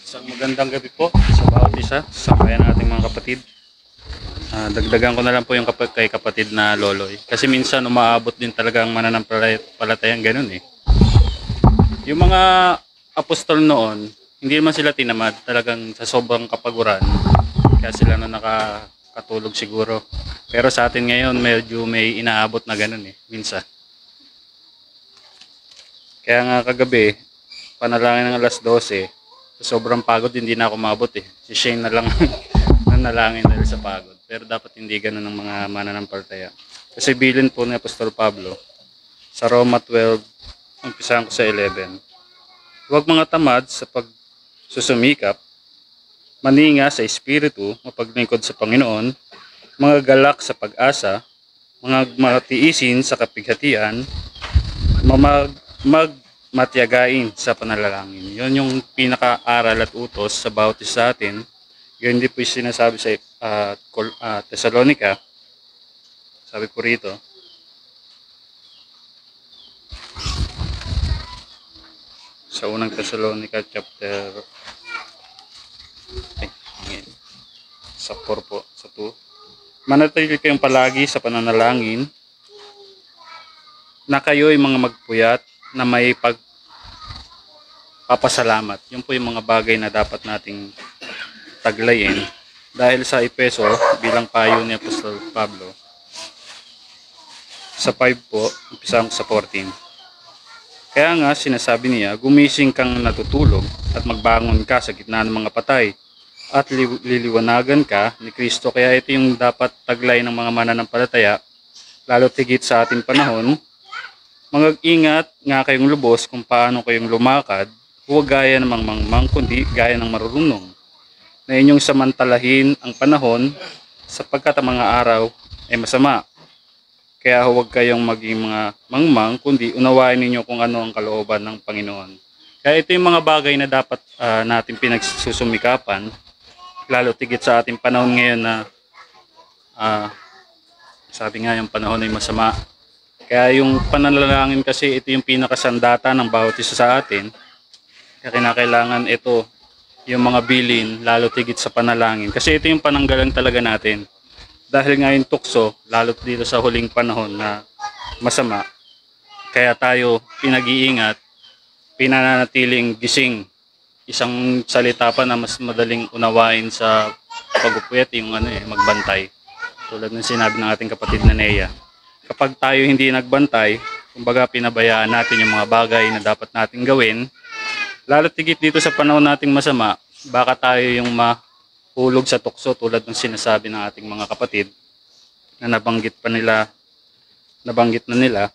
Isang magandang gabi po sa bawat isa, sa kaya nating mga kapatid. Dagdagan ko na lang po yung kay kapatid na Loloy. Kasi minsan umaabot din talaga ang mananampalatayang ganun eh. Yung mga apostol noon, hindi naman sila tinamad. Talagang sa sobrang kapaguran. Kaya sila na nakakatulog siguro. Pero sa atin ngayon, medyo may inaabot na ganun eh. Minsan. Kaya nga kagabi, panalangin ng alas 12, sobrang pagod, hindi na ako maabot eh. Si Shane na lang nanalangin dahil sa pagod. Pero dapat hindi ganun ng mga mananampalataya. Kasi bilin po ni Apostol Pablo sa Roma 12, umpisahan ko sa 11. Huwag mga tamad sa pagsusumikap, maninga sa espiritu, mapaglingkod sa Panginoon, mga galak sa pag-asa, mga matiisin sa kapighatian, magmatiyagain sa panalangin. Yun yung pinaka-aral at utos sa bawat isa sa atin. Yun din po yung sinasabi sa Thessalonica. Sabi po rito, sa unang Thessalonica chapter sa 4 po, sa 2. Manatili kayong palagi sa pananalangin na kayo'y mga magpuyat na may pagpapasalamat. Yun po yung mga bagay na dapat nating taglayin. Dahil sa Efeso, bilang payo ni Apostol Pablo, sa 5 po, umpisahan ko sa 14. Kaya nga sinasabi niya, gumising kang natutulog at magbangon ka sa gitna ng mga patay at liliwanagan ka ni Kristo. Kaya ito yung dapat taglay ng mga mananampalataya, lalo tigit sa ating panahon. Mag-ingat nga kayong lubos kung paano kayong lumakad, huwag gaya ng mangmang kundi gaya ng marurunong, na inyong samantalahin ang panahon sapagkat ang mga araw ay masama. Kaya huwag kayong maging mga mangmang kundi unawain ninyo kung ano ang kalooban ng Panginoon. Kaya ito yung mga bagay na dapat natin pinagsusumikapan, lalo tigit sa ating panahon ngayon na sabi nga yung panahon ay masama. Kaya yung pananalangin kasi ito yung pinakasandata ng bawat isa sa atin. Kaya kinakailangan ito yung mga bilin lalo tigit sa panalangin. Kasi ito yung pananggalang talaga natin. Dahil nga yung tukso, lalo dito sa huling panahon na masama. Kaya tayo pinag-iingat, pinananatiling gising. Isang salita pa na mas madaling unawain sa pagpupuyat yung magbantay. Tulad ng sinabi ng ating kapatid na Nea. Kapag tayo hindi nagbantay, kumbaga pinabayaan natin yung mga bagay na dapat nating gawin, lalo tigit dito sa panahon nating masama, baka tayo yung mahulog sa tukso tulad ng sinasabi ng ating mga kapatid na nabanggit na nila.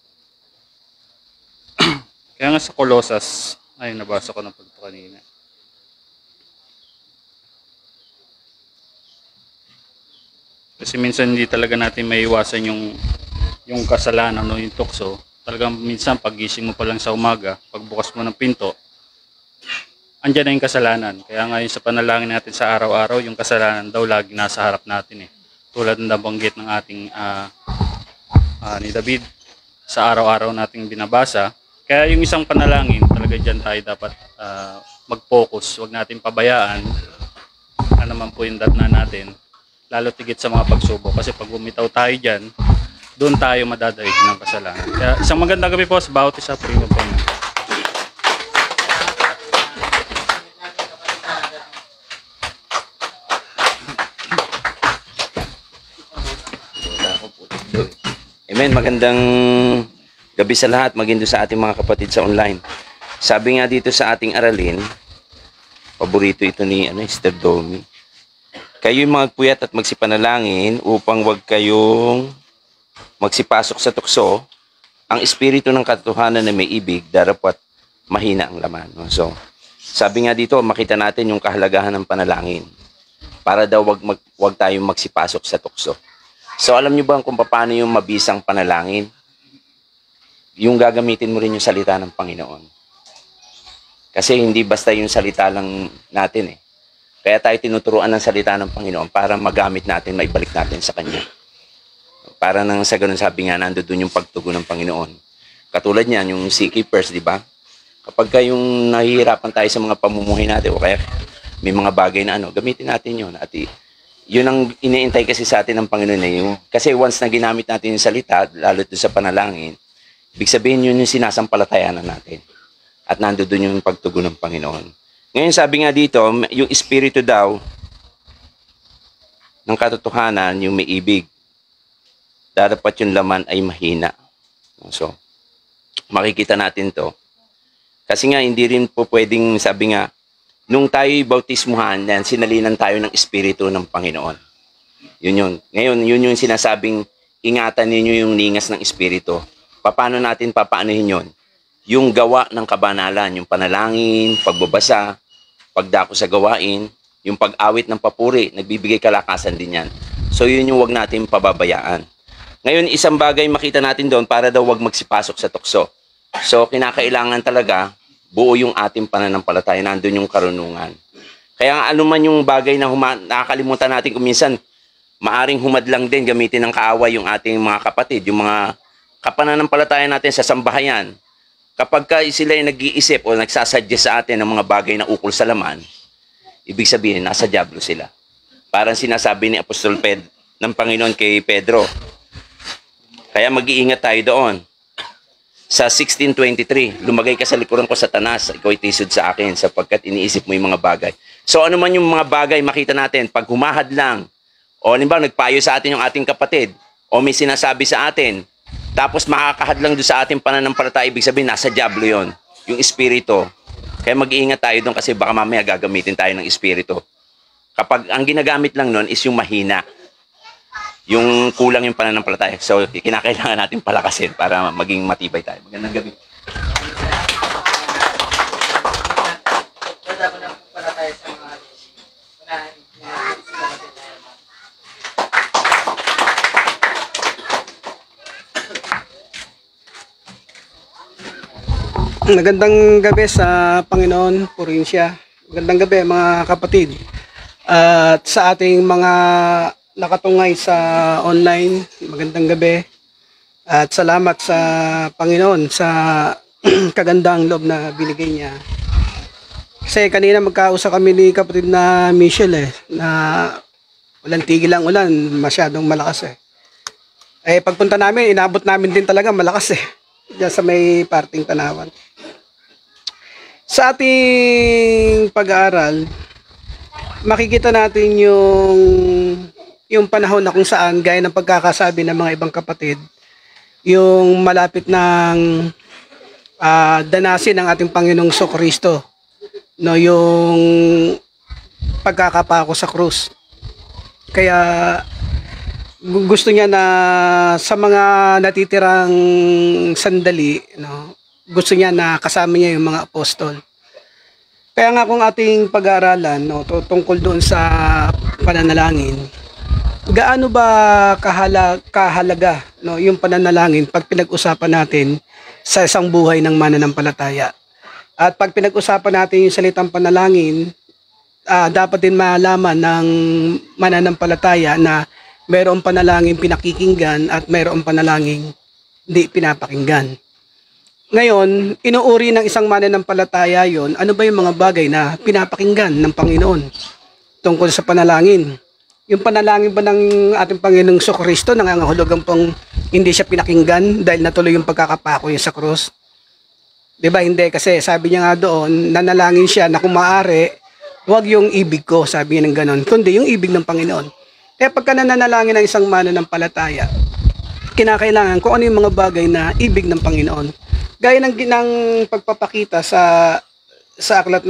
Kaya nga sa Colossus, ay nabasa ko na po ito kanina. Kasi minsan hindi talaga natin maiiwasan yung kasalanan o yung tukso. Talagang minsan pagising mo pa lang sa umaga, pagbukas mo ng pinto, andyan na yung kasalanan. Kaya ngayon sa panalangin natin sa araw-araw, yung kasalanan daw lagi nasa harap natin eh. Tulad ng nabanggit ng ating ni David sa araw-araw nating binabasa. Kaya yung isang panalangin, talaga dyan tayo dapat mag-focus. Huwag natin pabayaan. Ano naman po yung datna natin. Lalo tigit sa mga pagsubok. Kasi pag bumitaw tayo dyan, doon tayo madadaig ng kasalanan. Kaya isang magandang gabi po sa bawat isa po rin po. Amen. Magandang gabi sa lahat, maging doon sa ating mga kapatid sa online. Sabi nga dito sa ating aralin, paborito ito ni Sister Domi. Kayo'y magpuyat at magsipanalangin upang wag kayong magsipasok sa tukso. Ang espiritu ng katotohanan na may ibig, darapat mahina ang laman. So, sabi nga dito, makita natin yung kahalagahan ng panalangin para daw wag tayong magsipasok sa tukso. So, alam niyo ba kung paano yung mabisang panalangin? Yung gagamitin mo rin yung salita ng Panginoon. Kasi hindi basta yung salita lang natin eh. Kaya tayo tinuturuan ng salita ng Panginoon para magamit natin, maibalik natin sa Kanya. Para nang sa ganun sabi nga, nandoon yung pagtugon ng Panginoon. Katulad niyan, yung seakeepers, di ba? Kapag yung nahihirapan tayo sa mga pamumuhay natin o kaya may mga bagay na gamitin natin yun. At yun ang iniintay kasi sa atin ng Panginoon kasi once na ginamit natin yung salita, lalo sa panalangin, ibig sabihin yun yung sinasampalatayanan natin. At nandoon yung pagtugon ng Panginoon. Ngayon sabi nga dito, yung espiritu daw ng katotohanan, yung may ibig, dapat yung laman ay mahina. So, makikita natin to. Kasi nga, hindi rin po pwedeng, sabi nga, nung tayo'y bautismuhan, sinalinan tayo ng espiritu ng Panginoon. Yun yun. Ngayon, yun yung sinasabing, ingatan ninyo yung lingas ng espiritu. Paano natin papaanohin yun? Yung gawa ng kabanalan, yung panalangin, pagbabasa, pagdako sa gawain, yung pag-awit ng papuri, nagbibigay kalakasan din yan. So yun yung wag natin pababayaan. Ngayon, isang bagay makita natin doon para daw wag magsipasok sa tukso. So kinakailangan talaga buo yung ating pananampalataya, nandun yung karunungan. Kaya ano man yung bagay na nakakalimutan natin kung minsan, maaring humadlang din gamitin ng kaaway yung ating mga kapatid, yung mga kapananampalataya natin sa sambahayan. Kapag sila ay nag-iisip o nagsasuggest sa atin ng mga bagay na ukol sa laman, ibig sabihin, nasa dyablo sila. Parang sinasabi ni Apostol ng Panginoon kay Pedro. Kaya mag-iingat tayo doon. Sa 16:23, lumagay ka sa likuran ko, Satanas, ikaw ay tisod sa akin sapagkat iniisip mo yung mga bagay. So ano man yung mga bagay makita natin, pag humahad lang, o halimbawa nagpayo sa atin yung ating kapatid, o may sinasabi sa atin, tapos makakahadlang doon sa ating pananampalataya, ibig sabihin, nasa dyablo yon, yung espiritu. Kaya mag-iingat tayo doon kasi baka mamaya gagamitin tayo ng espiritu. Kapag ang ginagamit lang nun is yung mahina, yung kulang yung pananampalataya. So, kinakailangan natin palakasin para maging matibay tayo. Magandang gabi. Magandang gabi sa Panginoon, purihin siya. Magandang gabi mga kapatid. At sa ating mga nakatungay sa online, magandang gabi. At salamat sa Panginoon sa kagandang loob na binigay niya. Kasi kanina magkausap kami ni kapatid na Michelle na walang tigil ang ulan, masyadong malakas pagpunta namin, inabot namin din talaga malakas diyan sa may parting Tanawan. Sa ating pag-aaral, makikita natin yung panahon na kung saan, gaya ng pagkakasabi ng mga ibang kapatid, yung malapit ng danasin ng ating Panginoong Kristo, no, yung pagkakapako sa krus. Kaya gusto niya na sa mga natitirang sandali, no, gusto niya na kasama niya yung mga apostol. Kaya nga kung ating pag-aaralan, no, tungkol doon sa pananalangin, gaano ba kahalaga, no, yung pananalangin pag pinag-usapan natin sa isang buhay ng mananampalataya. At pag pinag-usapan natin yung salitang panalangin, dapat din malaman ng mananampalataya na mayroong panalangin pinakikinggan at mayroong panalangin hindi pinapakinggan. Ngayon, inuuri ng isang mananampalataya yon, ano ba yung mga bagay na pinapakinggan ng Panginoon tungkol sa panalangin? Yung panalangin ba ng ating Panginoong Kristo nangangahulugan pong hindi siya pinakinggan dahil natuloy yung pagkakapako niya sa krus? Diba? Hindi, kasi sabi niya nga doon, nanalangin siya na kung maaari, huwag yung ibig ko, sabi niya ng ganon, kundi yung ibig ng Panginoon. Kaya pagka nananalangin ng isang mananampalataya, kinakailangan kung ano yung mga bagay na ibig ng Panginoon. Gaya ng pagpapakita sa aklat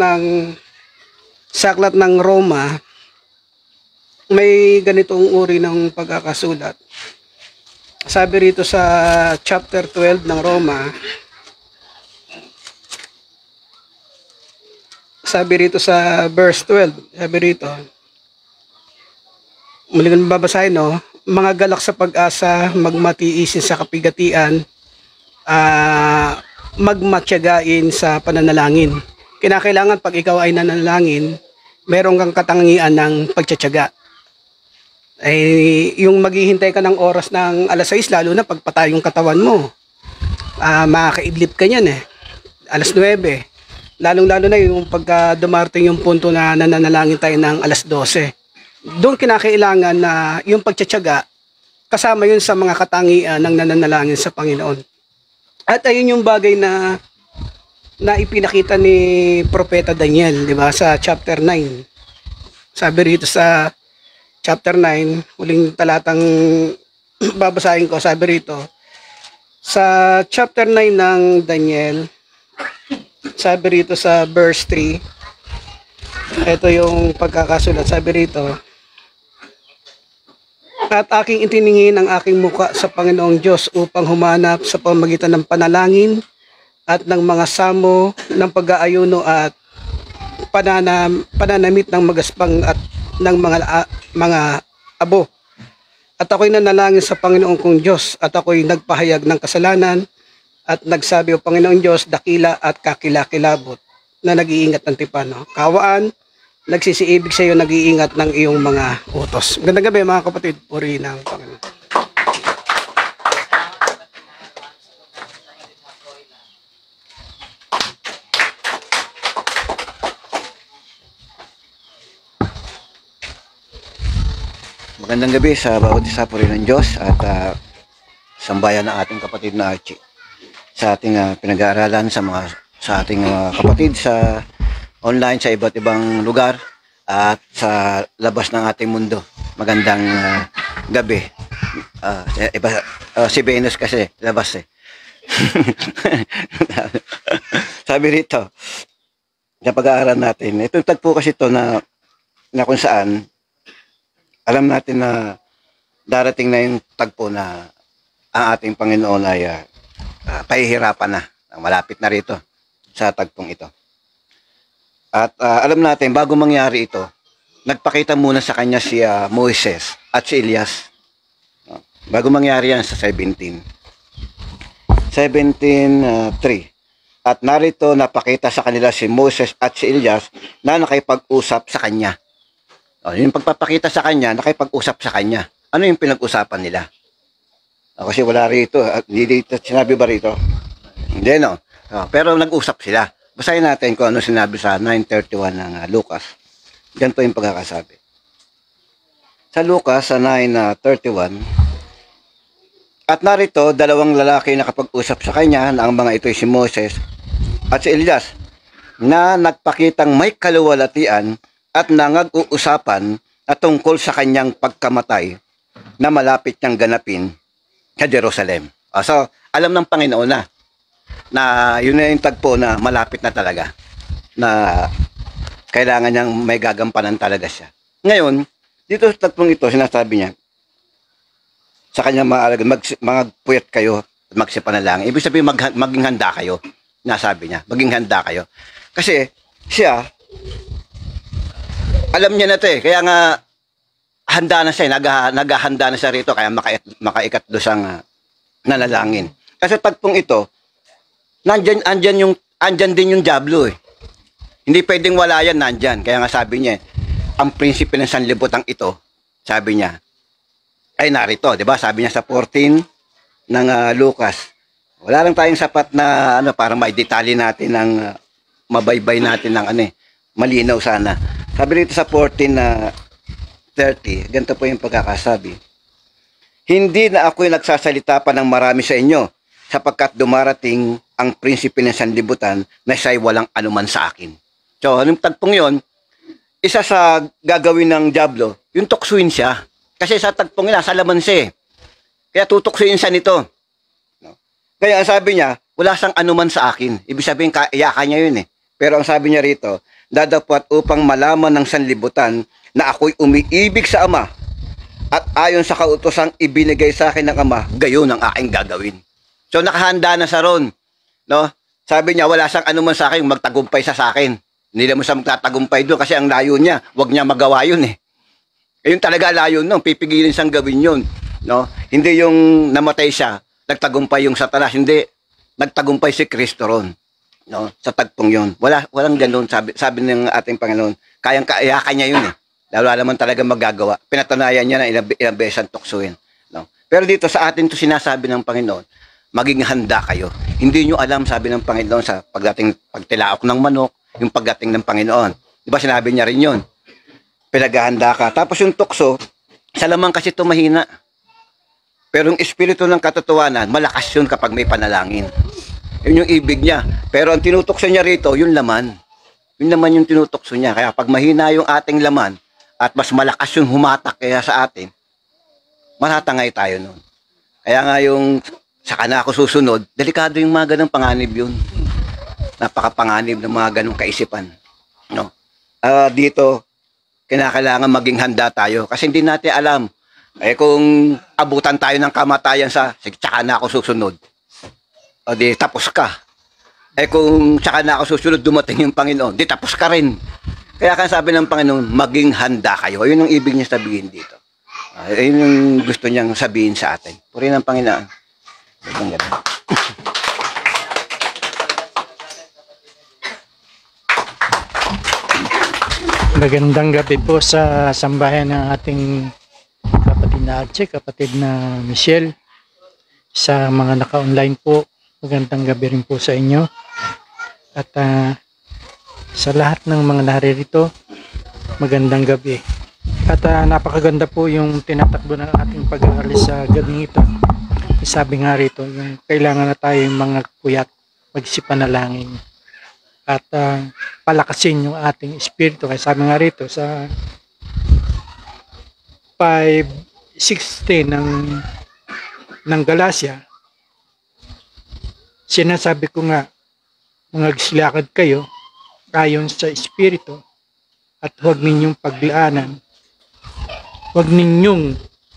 ng Roma, may ganitong uri ng pagkakasulat. Sabi rito sa chapter 12 ng Roma, sabi rito sa verse 12, sabi rito, muli ko babasahin, no? Mga galak sa pag-asa, magmatiisin sa kapigatian, magmatyagain sa pananalangin. Kinakailangan pag ikaw ay nanalangin, meron kang katangian ng pagtsatsaga. Yung maghihintay ka ng oras ng alas 6, lalo na pagpatay yung katawan mo, makakaidlip ka niyan alas 9. Lalong-lalo na yung pagka dumarating yung punto na nananalangin tayo ng alas 12. Doon kinakailangan na yung pagtsatsaga, kasama yun sa mga katangian ng nananalangin sa Panginoon. At ayun yung bagay na ipinakita ni Propeta Daniel, di ba, sa chapter 9. Sabi rito sa chapter 9, huling talatang babasahin ko, sabi rito, sa chapter 9 ng Daniel, sabi rito sa verse 3, ito yung pagkakasulat, sabi rito, at aking itiningin ang aking muka sa Panginoong Diyos upang humanap sa pamamagitan ng panalangin at ng mga samo ng pag-aayuno at pananamit ng magaspang at ng mga abo. At ako'y nanalangin sa Panginoong kong Diyos at ako'y nagpahayag ng kasalanan at nagsabi, O Panginoong Diyos, dakila at kakilakilabot na nag-iingat ng tipan. No? Kawaan, nagsisiibig sa iyo, nag-iingat ng iyong mga utos. Magandang gabi mga kapatid, puri ng Panginoon. Magandang gabi sa bawat isa po rin ng Diyos at sambayan ng ating kapatid na Archie sa ating pinag-aaralan sa ating kapatid sa online sa iba't ibang lugar at sa labas ng ating mundo. Magandang gabi. Si Venus kasi labas eh. Sabi rito sa pag-aaral natin, itong tagpo kasi ito na kung saan alam natin na darating na yung tagpo na ang ating Panginoon ay pahihirapan na. Malapit na rito sa tagpong ito. At alam natin, bago mangyari ito, nagpakita muna sa kanya si Moises at si Elias. Bago mangyari yan sa 17:3. At narito napakita sa kanila si Moses at si Elias na nakipag-usap sa kanya. Yung pagpapakita sa kanya, nakipag-usap sa kanya. Ano yung pinag-usapan nila? Kasi wala rito. Hindi dito, sinabi ba rito? Hindi, no? Pero nag-usap sila. Basahin natin kung ano sinabi sa 9:31 ng Lucas. Ganito yung pagkakasabi. Sa Lucas, sa 9:31, at narito, dalawang lalaki na nakapag-usap sa kanya na ang mga ito si Moses at si Elias na nagpakitang may kaluwalhatian at nangag-uusapan na tungkol sa kanyang pagkamatay na malapit niyang ganapin sa Jerusalem. So, alam ng Panginoon na yun na yung tagpo na malapit na talaga, na kailangan niyang may gagampanan talaga siya. Ngayon, dito sa tagpong ito, sinasabi niya, sa kanyang magpuyat kayo at magsipanalangin. Ibig sabihin, maging handa kayo. Nasabi niya, maging handa kayo. Kasi, siya, alam niya na ito eh. Kaya nga, handa na siya. Naghahanda na siya rito. Kaya makaikatdosang nanalangin. Kasi tagpong ito, andyan din yung diablo eh. Hindi pwedeng wala yan, nandyan. Kaya nga sabi niya, ang prinsipe ng sanlibutan ito, sabi niya, ay narito. Diba? Sabi niya sa 14 ng Lucas. Wala lang tayong sapat na para may detalye natin ng mabaybay natin ng malinaw sana. Sabi rito sa 14:30, ganito po yung pagkakasabi. Hindi na ako'y nagsasalita pa ng marami sa inyo, sapagkat dumarating ang prinsipe ng sanlibutan na siya'y walang anuman sa akin. So, anong tagpong yon? Isa sa gagawin ng diablo, yung tuksuin siya. Kasi sa tagpong nila, sa laman siya. Kaya tutuksuin siya nito. Kaya ang sabi niya, wala siyang anuman sa akin. Ibig sabihin, iyakan niya yun eh. Pero ang sabi niya rito, dadapot upang malaman ng sanlibutan na ako'y umiibig sa Ama at ayon sa kautosang ibinigay sa akin ng Ama, gayon ang aking gagawin. So nakahanda na sa ron. No? Sabi niya, wala siyang anuman sa akin, magtagumpay sa akin. Hindi naman siya magtatagumpay doon kasi ang layo niya, wag niya magawa yun eh. Yun talaga layo nun, pipigilin siyang gawin yun. No? Hindi yung namatay siya, nagtagumpay yung Satanas, hindi. Nagtagumpay si Kristo ron. No, sa tagpong yon. Walang ganoon, sabi ng ating Panginoon. Kayang-kaya niya yun eh. Wala naman talaga magagawa. Pinatunayan niya na ilang beses ang tuksuin. No? Pero dito sa atin to sinasabi ng Panginoon maging handa kayo. Hindi nyo alam, sabi ng Panginoon sa pagtilaok ng manok, yung pagdating ng Panginoon. Di ba sinabi niya rin yun? Pinaghahanda ka. Tapos yung tukso, sa laman kasi ito mahina. Pero yung espiritu ng katotohanan, malakas yun kapag may panalangin. Yun yung ibig niya. Pero ang tinutokso niya rito, yung laman. Yun naman yung tinutokso niya. Kaya pag mahina yung ating laman, at mas malakas yung humatak kaya sa atin, matatangay tayo nun. Kaya nga yung saka na ako susunod, delikado yung mga ganong panganib yun. Napakapanganib ng mga ganong kaisipan. No? Dito, kinakailangan maging handa tayo. Kasi hindi natin alam. Kung abutan tayo ng kamatayan sige, saka na ako susunod. O di, tapos ka. Kung saka na ako susunod, dumating yung Panginoon, di tapos ka rin. Kaya kan sabi ng Panginoon, maging handa kayo. Yun ang ibig niya sabihin dito. Yun yung gusto niyang sabihin sa atin. Purihin ng Panginoon. Magandang gabi po sa sambahan ng ating kapatid na Archie, kapatid na Michelle. Sa mga naka-online po, magandang gabi rin po sa inyo. At sa lahat ng mga naririto, magandang gabi. At napakaganda po yung tinatakbo ng ating pag-aalis sa gabing ito. Sabi nga rito, yung kailangan na tayo yung mga puyat, magsipanalangin. At palakasin yung ating espiritu. Kaya sabi nga rito sa 5:16 ng Galacia, sinasabi ko nga, magsilakad kayo ayon sa espiritu at huwag ninyong paglaanan, huwag ninyong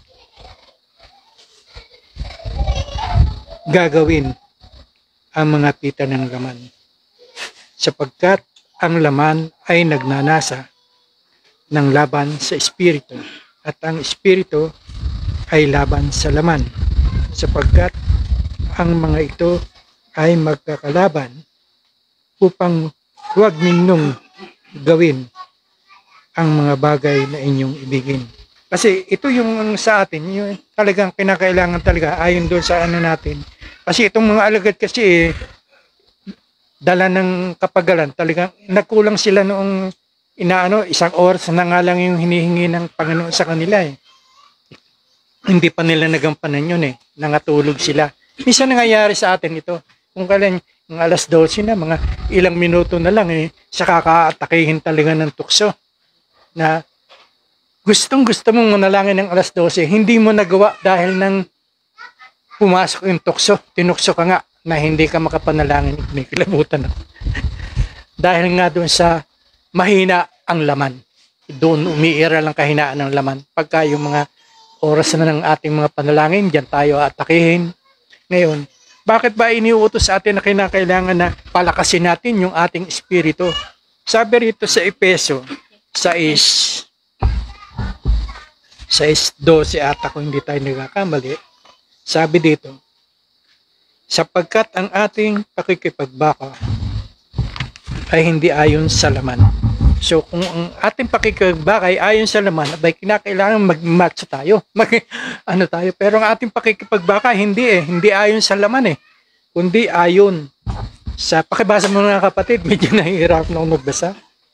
gagawin ang mga pita ng laman, sapagkat ang laman ay nagnanasa ng laban sa espiritu at ang espiritu ay laban sa laman, sapagkat ang mga ito ay magkakalaban upang huwag ninyong gawin ang mga bagay na inyong ibigin. Kasi ito yung sa atin, yung talagang kinakailangan talaga ayon doon sa ano natin. Kasi itong mga alagad kasi dala ng kapagalan, talagang nagkulang sila noong isang oras na nga lang yung hinihingi ng Panginoon sa kanila eh. Hindi pa nila nagampanan yun eh. Nangatulog sila. Minsan nangyayari sa atin ito. Kung kailan ng alas 12 na, mga ilang minuto na lang eh, saka kaatakihin talaga ng tukso. Na gustong gusto mong manalangin ng alas 12, hindi mo nagawa dahil nang pumasok yung tukso. Tinukso ka nga na hindi ka makapanalangin. May kilabutan. Dahil nga doon sa mahina ang laman. Doon umiira lang kahinaan ng laman. Pagka yung mga oras na ng ating mga panalangin, diyan tayo atakihin. Ngayon, bakit ba iniuutos sa atin na kinakailangan na palakasin natin yung ating espiritu? Sabi rito sa Efeso 6:12 ata kung hindi tayo nagkakamali. Sabi dito, sapagkat ang ating pakikipagbaka ay hindi ayon sa laman. So kung ang ating pakikipagbaka ay ayon sa laman, abay kinakailangan mag-match tayo. Tayo. Pero ang ating pakikipagbaka hindi ayon sa laman eh. Kundi ayon sa, pakibasa mo mga kapatid, medyo nahihirap na akong magbasa.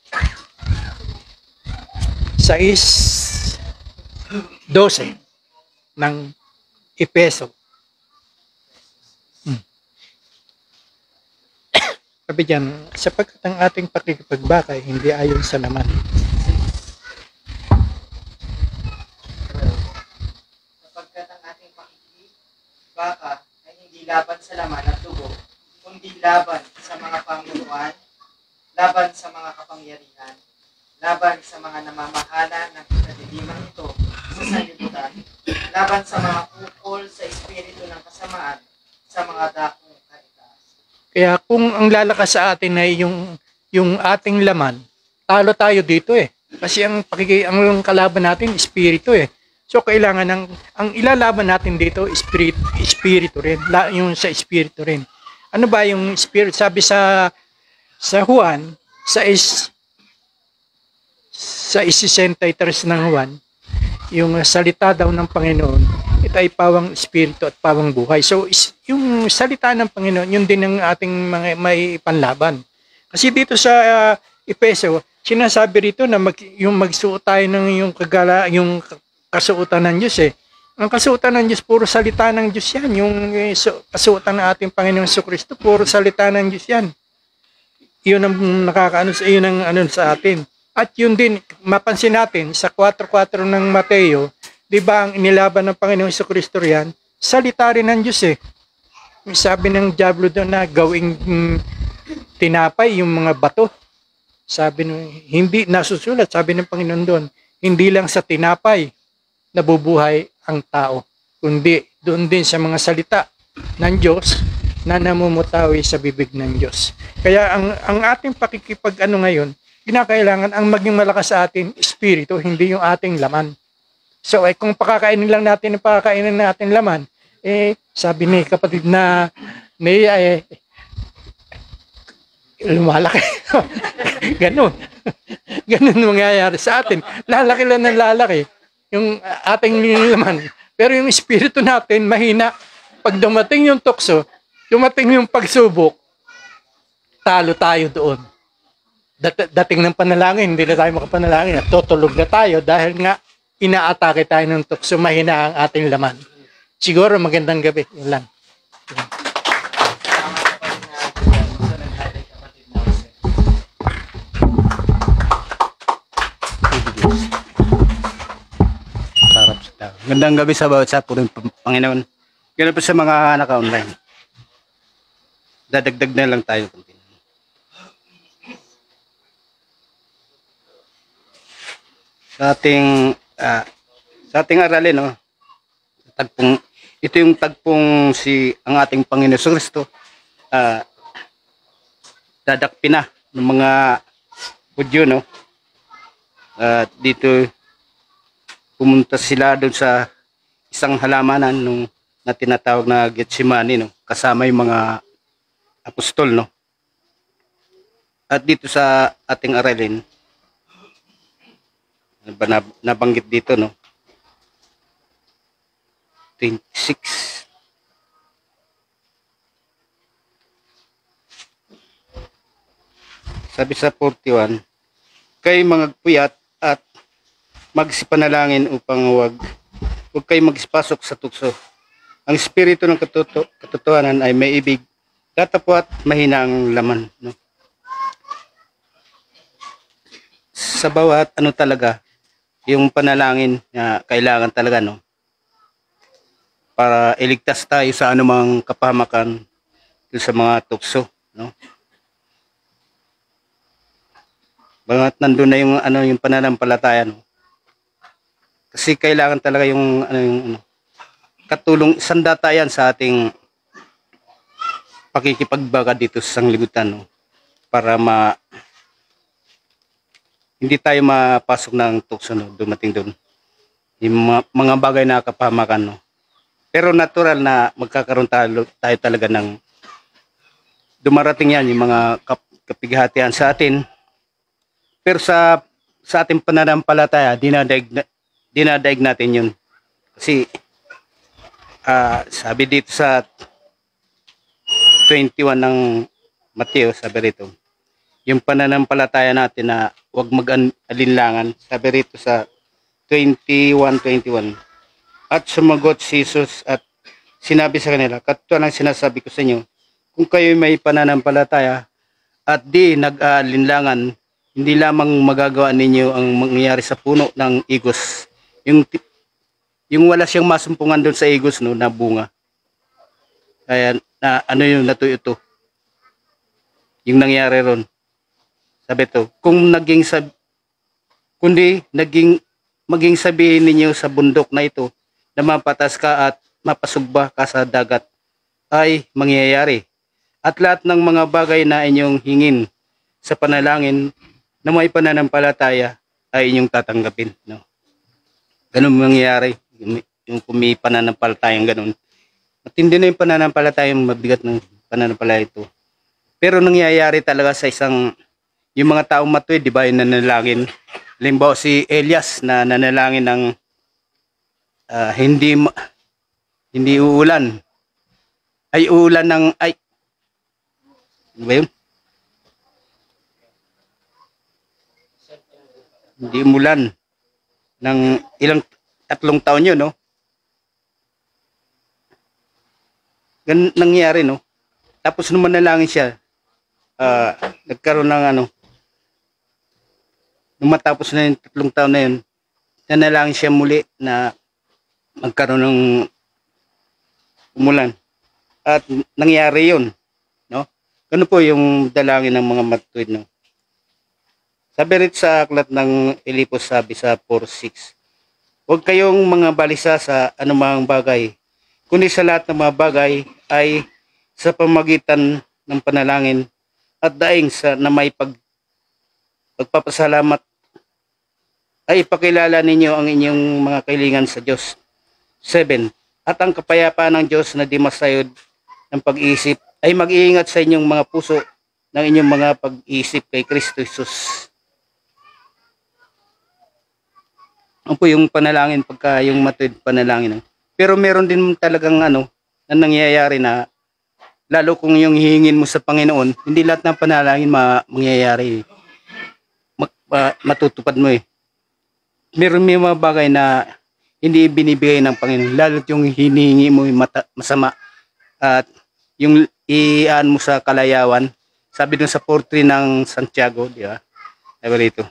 6:12 ng Efeso. Sabi dyan, sapagkat ang ating pakikipagbaka hindi ayon sa laman. Sapagkat ang ating pakikipagbaka ay hindi laban sa laman at dugo, kundi laban sa mga pangunuan, laban sa mga kapangyarihan, laban sa mga namamahala ng kadiliman ito sa sanlibutan, laban sa mga ukol sa espiritu ng kasamaan, sa mga dakong kaitaas. Kaya kung ang lalakas sa atin ay yung ating laman, talo tayo dito eh. Kasi ang kalaban natin, espiritu eh. So kailangan ang ilalaban natin dito, espiritu rin. Yung sa espiritu rin. Ano ba yung spirit? Sabi sa Juan, sa 63 ng Juan, yung salita daw ng Panginoon, espiritu ay pawang espiritu at pawang buhay. So yung salita ng Panginoon, yun din ang ating mga may panlaban. Kasi dito sa Efeso, sinasabi rito na yung magsuot tayo ng yung kasuotan ng Diyos eh. Ang kasuotan ng Diyos, puro salita ng Diyos yan. Yung kasuotan ng ating Panginoong Jesucristo, puro salita ng Diyos yan. Yun ang yun ang ano sa atin. At yun din, mapansin natin, sa 4:4 ng Mateo, di ba ang inilaban ng Panginoong Jesucristo riyan, salita rin ng Diyos eh. Sabi ng diablo doon na gawing tinapay yung mga bato. Sabi hindi nasusulat, sabi ng Panginoon doon, hindi lang sa tinapay nabubuhay ang tao, kundi doon din sa mga salita ng Diyos na namumutawi sa bibig ng Diyos. Kaya ang ating pakikipag-ano ngayon, kinakailangan ang maging malakas sa atin, espiritu, hindi yung ating laman. So, kung pakakainin lang natin ang pakakainin natin laman, sabi ni kapatid na Nea, lumalaki. Ganun. Ganun mangyayari sa atin. Lalaki lang ng lalaki yung ating laman. Pero yung espiritu natin, mahina. Pag dumating yung tukso, dumating yung pagsubok, talo tayo doon. Dating ng panalangin, hindi na tayo makapanalangin. Tutulog na tayo dahil nga inaatake tayo ng tukso, mahina ang ating laman. Siguro magandang gabi. Yun lang. Gandang gabi sa bawat sa puring Panginoon. Ganun po sa mga naka-online. Dadagdag na lang tayo. Sa ating aralin, no? Ito yung tagpong ang ating Panginoon Kristo. Dadakpin na ng mga Hudyo, no? Dito pumunta sila doon sa isang halamanan na tinatawag na Getsemani, no? Kasama yung mga apostol, no? At dito sa ating aralin, nabanggit dito, no? 26. Sabi sa 41, kayo mga puyat at magsipanalangin upang huwag kayo magpasok sa tukso. Ang espiritu ng katotohanan ay may ibig, tatapwa at mahina ang laman, no? Sa bawat ano talaga, yung panalangin na kailangan talaga, no? Para iligtas tayo sa anumang kapahamakan sa mga tukso, no? Bangat nandun na yung pananampalataya, no? Kasi kailangan talaga yung katulong sandatayan sa ating pakikipagbaga dito sa sanglibutan, no? Para hindi tayo mapasok ng tukso, no? Dumating doon yung mga bagay na kapahamakan, no? Pero natural na magkakaroon tayo talaga ng dumarating yan yung mga kapighatian sa atin. Pero sa ating pananampalataya, dinadaig natin yun. Kasi sabi dito sa 21 ng Mateo, sabi rito, yung pananampalataya natin na huwag mag-alinlangan, sabi rito sa 21:21. At sumagot si Jesus at sinabi sa kanila, katulad ng sinasabi ko sa inyo, kung kayo may pananampalataya at di nag-alinlangan, hindi lamang magagawa ninyo ang mangyayari sa puno ng igos. Yung wala siyang masumpungan doon sa igos, no, na bunga. Kaya na ano yung natuyo ito. Yung nangyari ron. Sabi to, maging sabihin ninyo sa bundok na ito na mapatas ka at mapasugba ka sa dagat ay mangyayari. At lahat ng mga bagay na inyong hingin sa panalangin na may pananampalataya ay inyong tatanggapin, no? Ganun mangyayari. Yung kung may pananampalatayang ganun. Matindi na yung pananampalatayang mabigat ng pananampalataya ito. Pero nangyayari talaga sa yung mga taong matuwid, di ba, yung nanalangin. Halimbawa si Elias na nanalangin ng hindi uulan. Ay uulan ng ay ano ba yun? Hindi umulan ng ilang 3 taon yun, no? Ganun nangyari, no? Tapos nung manalangin siya, nagkaroon ng ano, nung matapos na yung 3 taon na yun, nanalangin siya muli na magkaroon ng umulan. At nangyari yun, no? Ganun po yung dalangin ng mga matuwid, no? Sabi rin sa aklat ng Filipos, sabi sa 4:6, huwag kayong mga balisa sa anumang bagay, kundi sa lahat ng mga bagay ay sa pamagitan ng panalangin at daing na may pagpapasalamat ay ipakilala ninyo ang inyong mga kahilingan sa Diyos. 7. At ang kapayapaan ng Diyos na di masayod ng pag-iisip ay mag-iingat sa inyong mga puso ng inyong mga pag-iisip kay Kristo Jesus. Ano po yung panalangin pagka yung matuwid panalangin? Pero meron din talagang ano na nangyayari na lalo kung yung hihingin mo sa Panginoon, hindi lahat ng panalangin mangyayari. Matutupad mo eh. Meron may mga bagay na hindi binibigay ng Panginoon, lalo yung hinihingi mo yung masama at yung iaan mo sa kalayawan. Sabi dun sa 4:3 ng Santiago, di ba? Sabi rito.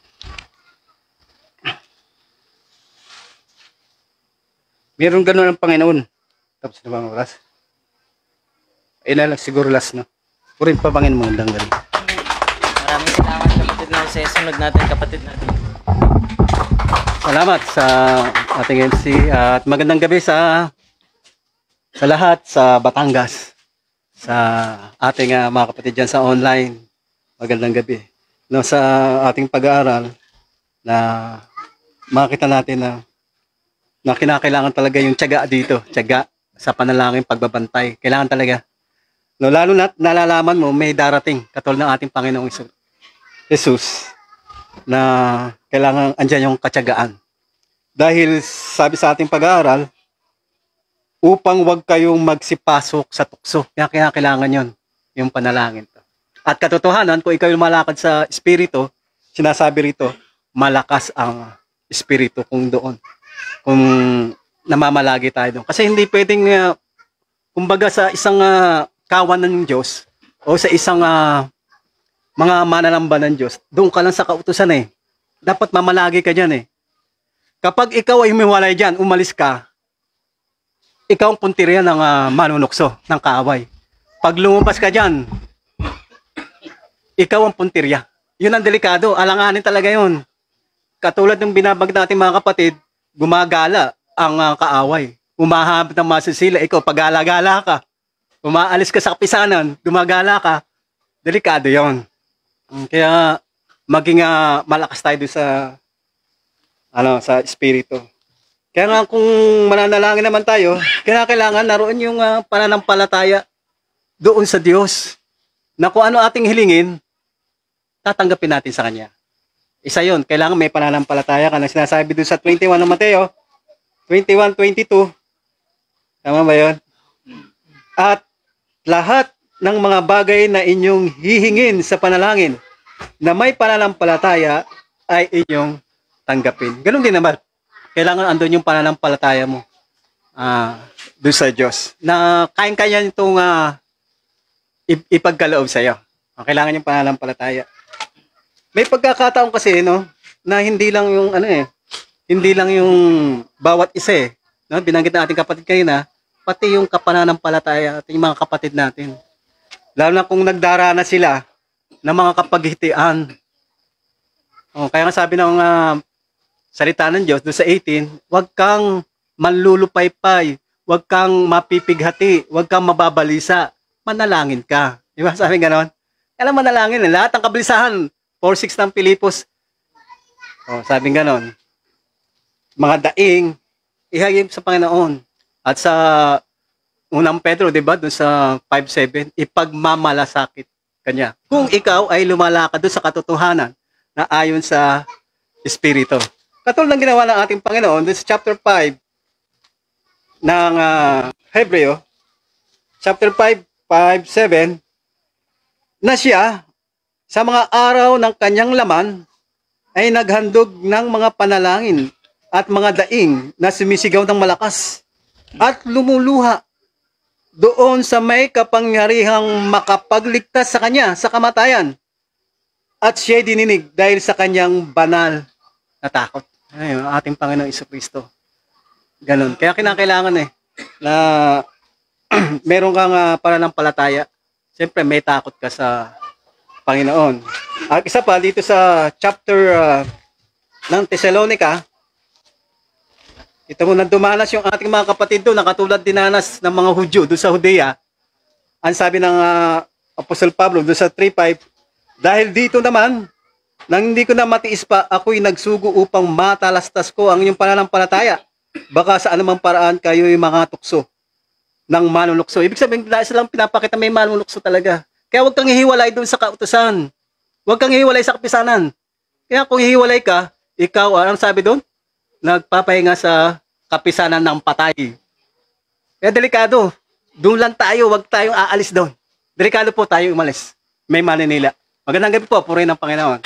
Meron ganun ang Panginoon. Tapos na bang oras? Ayun na lang, siguro last na. Purin pa Panginoon mo, hanggang galing. Maraming salamat kapatid na Jose. Sunod natin kapatid natin. Salamat sa ating MC at magandang gabi sa lahat sa Batangas, sa ating mga kapatid dyan sa online. Magandang gabi. No, sa ating pag-aaral na makita natin na kinakailangan talaga yung tiyaga dito, tiyaga sa panalangin, pagbabantay. Kailangan talaga. No, lalo na nalalaman mo may darating katulad ng ating Panginoong Jesus na kailangan andyan yung katyagaan. Dahil sabi sa ating pag-aaral, upang wag kayong magsipasok sa tukso. Kaya kailangan yon, yung panalangin. At katotohanan, kung ikaw yung malakad sa Espiritu, sinasabi rito, malakas ang Espiritu kung doon. Kung namamalagi tayo doon. Kasi hindi pwedeng, kumbaga sa isang kawan ng Diyos, o sa isang mga mananamba ng Diyos, doon ka lang sa kautusan eh. Dapat mamalagi ka dyan eh. Kapag ikaw ay humiwalay dyan, umalis ka, ikaw ang puntirya ng manunukso, ng kaaway. Pag lumabas ka dyan, ikaw ang puntirya. Yun ang delikado, alanganin talaga yun. Katulad ng binabag natin mga kapatid, gumagala ang kaaway. Umahabot ng masisila, ikaw pag-gala-gala ka. Umaalis ka sa kapisanan, gumagala ka, delikado yon. Kaya maging malakas tayo doon sa espiritu. Kaya nga kung mananalangin naman tayo, kailangan naroon yung pananampalataya doon sa Diyos. Na kung ano ating hilingin, tatanggapin natin sa Kanya. Isa yon, kailangan may pananampalataya ka na sinasabi doon sa 21 ng Mateo, 21:22. Tama ba yun? At lahat ng mga bagay na inyong hihingin sa panalangin na may pananampalataya ay inyong tanggapin. Ganun din naman. Kailangan andun yung pananampalataya mo doon sa Diyos. Na kaya-kaya itong ipagkaloob sa'yo. Kailangan yung pananampalataya. May pagkakataon kasi, no, na hindi lang yung, hindi lang yung bawat isa eh. No? Binanggit na ating kapatid kanina, pati yung kapananampalataya at yung mga kapatid natin. Lalo na kung nagdarana sila ng mga kapaghitian. Kaya nga sabi ng salita ng Diyos doon sa 18, huwag kang manlulupaypay, huwag kang mapipighati, huwag kang mababalisa, manalangin ka. Di ba? Sabi gano'n? Kailan manalangin? Lahat ng kabilisahan, 4:6 ng Filipos. Sabi gano'n. Mga daing, ihagip sa Panginoon. At sa unang Pedro, di ba? Doon sa 5:7, ipagmamalasakit kanya. Kung ikaw ay lumalakad doon sa katotohanan na ayon sa Espiritu. Katulad ng ginawa ng ating Panginoon, doon sa chapter 5, ng Hebreo, chapter 5, 5:7, na siya sa mga araw ng kanyang laman ay naghandog ng mga panalangin at mga daing na sumisigaw ng malakas at lumuluha doon sa may kapangyarihang makapagligtas sa kanya sa kamatayan. At siya'y dininig dahil sa kanyang banal na takot. Ayun, ang ating Panginoong Jesucristo. Ganon. Kaya kinakailangan na meron kang pananampalataya. Siyempre, may takot ka sa Panginoon. At isa pa, dito sa chapter ng Thessalonica, ito mo na dumanas yung ating mga kapatid doon, na katulad dinanas ng mga Hudyo doon sa Judea. Ang sabi ng Apostle Pablo doon sa 3:5, dahil dito naman, nang hindi ko na matiis pa, ako'y nagsugo upang matalastas ko ang inyong pananampalataya. Baka sa anumang paraan kayo'y mga tukso ng manunukso. Ibig sabihin, dahil silang pinapakita may manunukso talaga. Kaya huwag kang hihiwalay doon sa kautusan. Huwag kang hihiwalay sa kapisanan. Kaya kung hihiwalay ka, ikaw, anong sabi doon? Nagpapahinga sa kapisanan ng patay. Kaya delikado. Doon lang tayo, huwag tayong aalis doon. Delikado po tayo umalis. May maninila. Magandang gabi po, purihin ng Panginoon.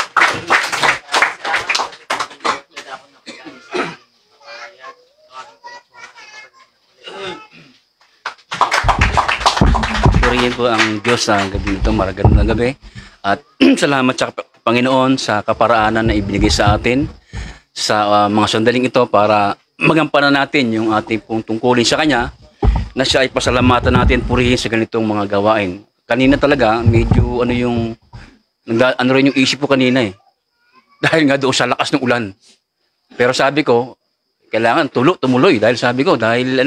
Purihin po ang Diyos sa gabi nito, magandang gabi. At salamat sa Panginoon sa kaparaanan na ibinigay sa atin sa mga sandaling ito para magampanan natin yung ating pong tungkulin sa Kanya, na siya ay pasalamatan natin, purihin sa ganitong mga gawain. Kanina talaga, medyo ano rin yung isip ko kanina Dahil nga doon sa lakas ng ulan. Pero sabi ko, kailangan tumuloy dahil sabi ko,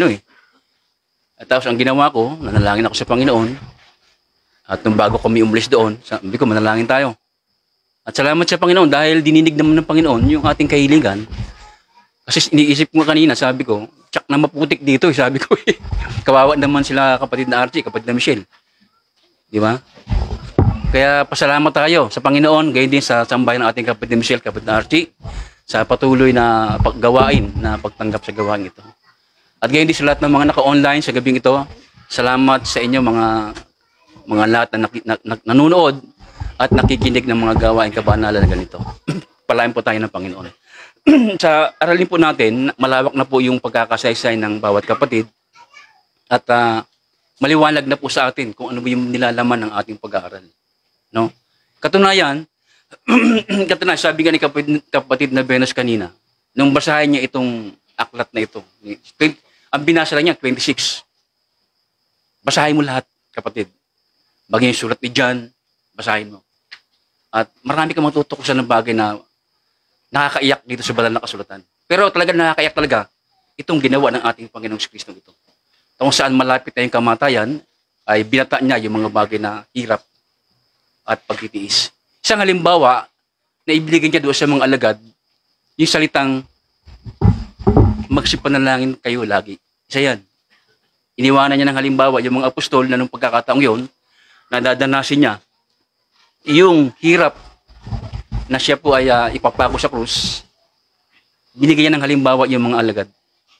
At tapos ang ginawa ko, nanalangin ako sa Panginoon. At nung bago kami umalis doon, sabi ko, manalangin tayo. At salamat sa Panginoon dahil dininig naman ng Panginoon yung ating kahilingan. Kasi iniisip ko kanina, sabi ko, tsak na maputik dito, sabi ko Kawawa naman sila kapatid na Archie, kapatid na Michelle. Di ba? Kaya pasalamat tayo sa Panginoon, gayon din sa sambayan ng ating kapatid na Michelle, kapatid na Archie, sa patuloy na paggawain, na pagtanggap sa gawain ito. At gayon din sa lahat ng mga naka-online sa gabing ito, salamat sa inyo mga lahat na nanonood at nakikinig ng mga gawain kabanalan na ganito. Palain po tayo ng Panginoon. Sa aralin po natin, malawak na po yung pagkakasaysay ng bawat kapatid at maliwanag na po sa atin kung ano yung nilalaman ng ating pag-aaral. No? Katunayan, sabi nga ni kapatid na Venus kanina, nung basahin niya itong aklat na ito, ang binasa lang niya, 26. Basahin mo lahat, kapatid. Bagay yung sulat ni John, basahin mo. At marami kang matutukusan ng bagay na nakakaiyak dito sa banal na kasulatan. Pero talaga nakakaiyak talaga itong ginawa ng ating Panginoong Kristo ito. Kung saan malapit na yung kamatayan, ay binata niya yung mga bagay na hirap at pagtitiis. Isang halimbawa na ibigay niya doon sa mga alagad, yung salitang magsipanalangin kayo lagi. Isa yan. Iniwanan niya ng halimbawa yung mga apostol na nung pagkakataong yun, nadadanasin niya yung hirap na siya po ay ipapako sa krus. Binigyan niya ng halimbawa yung mga alagad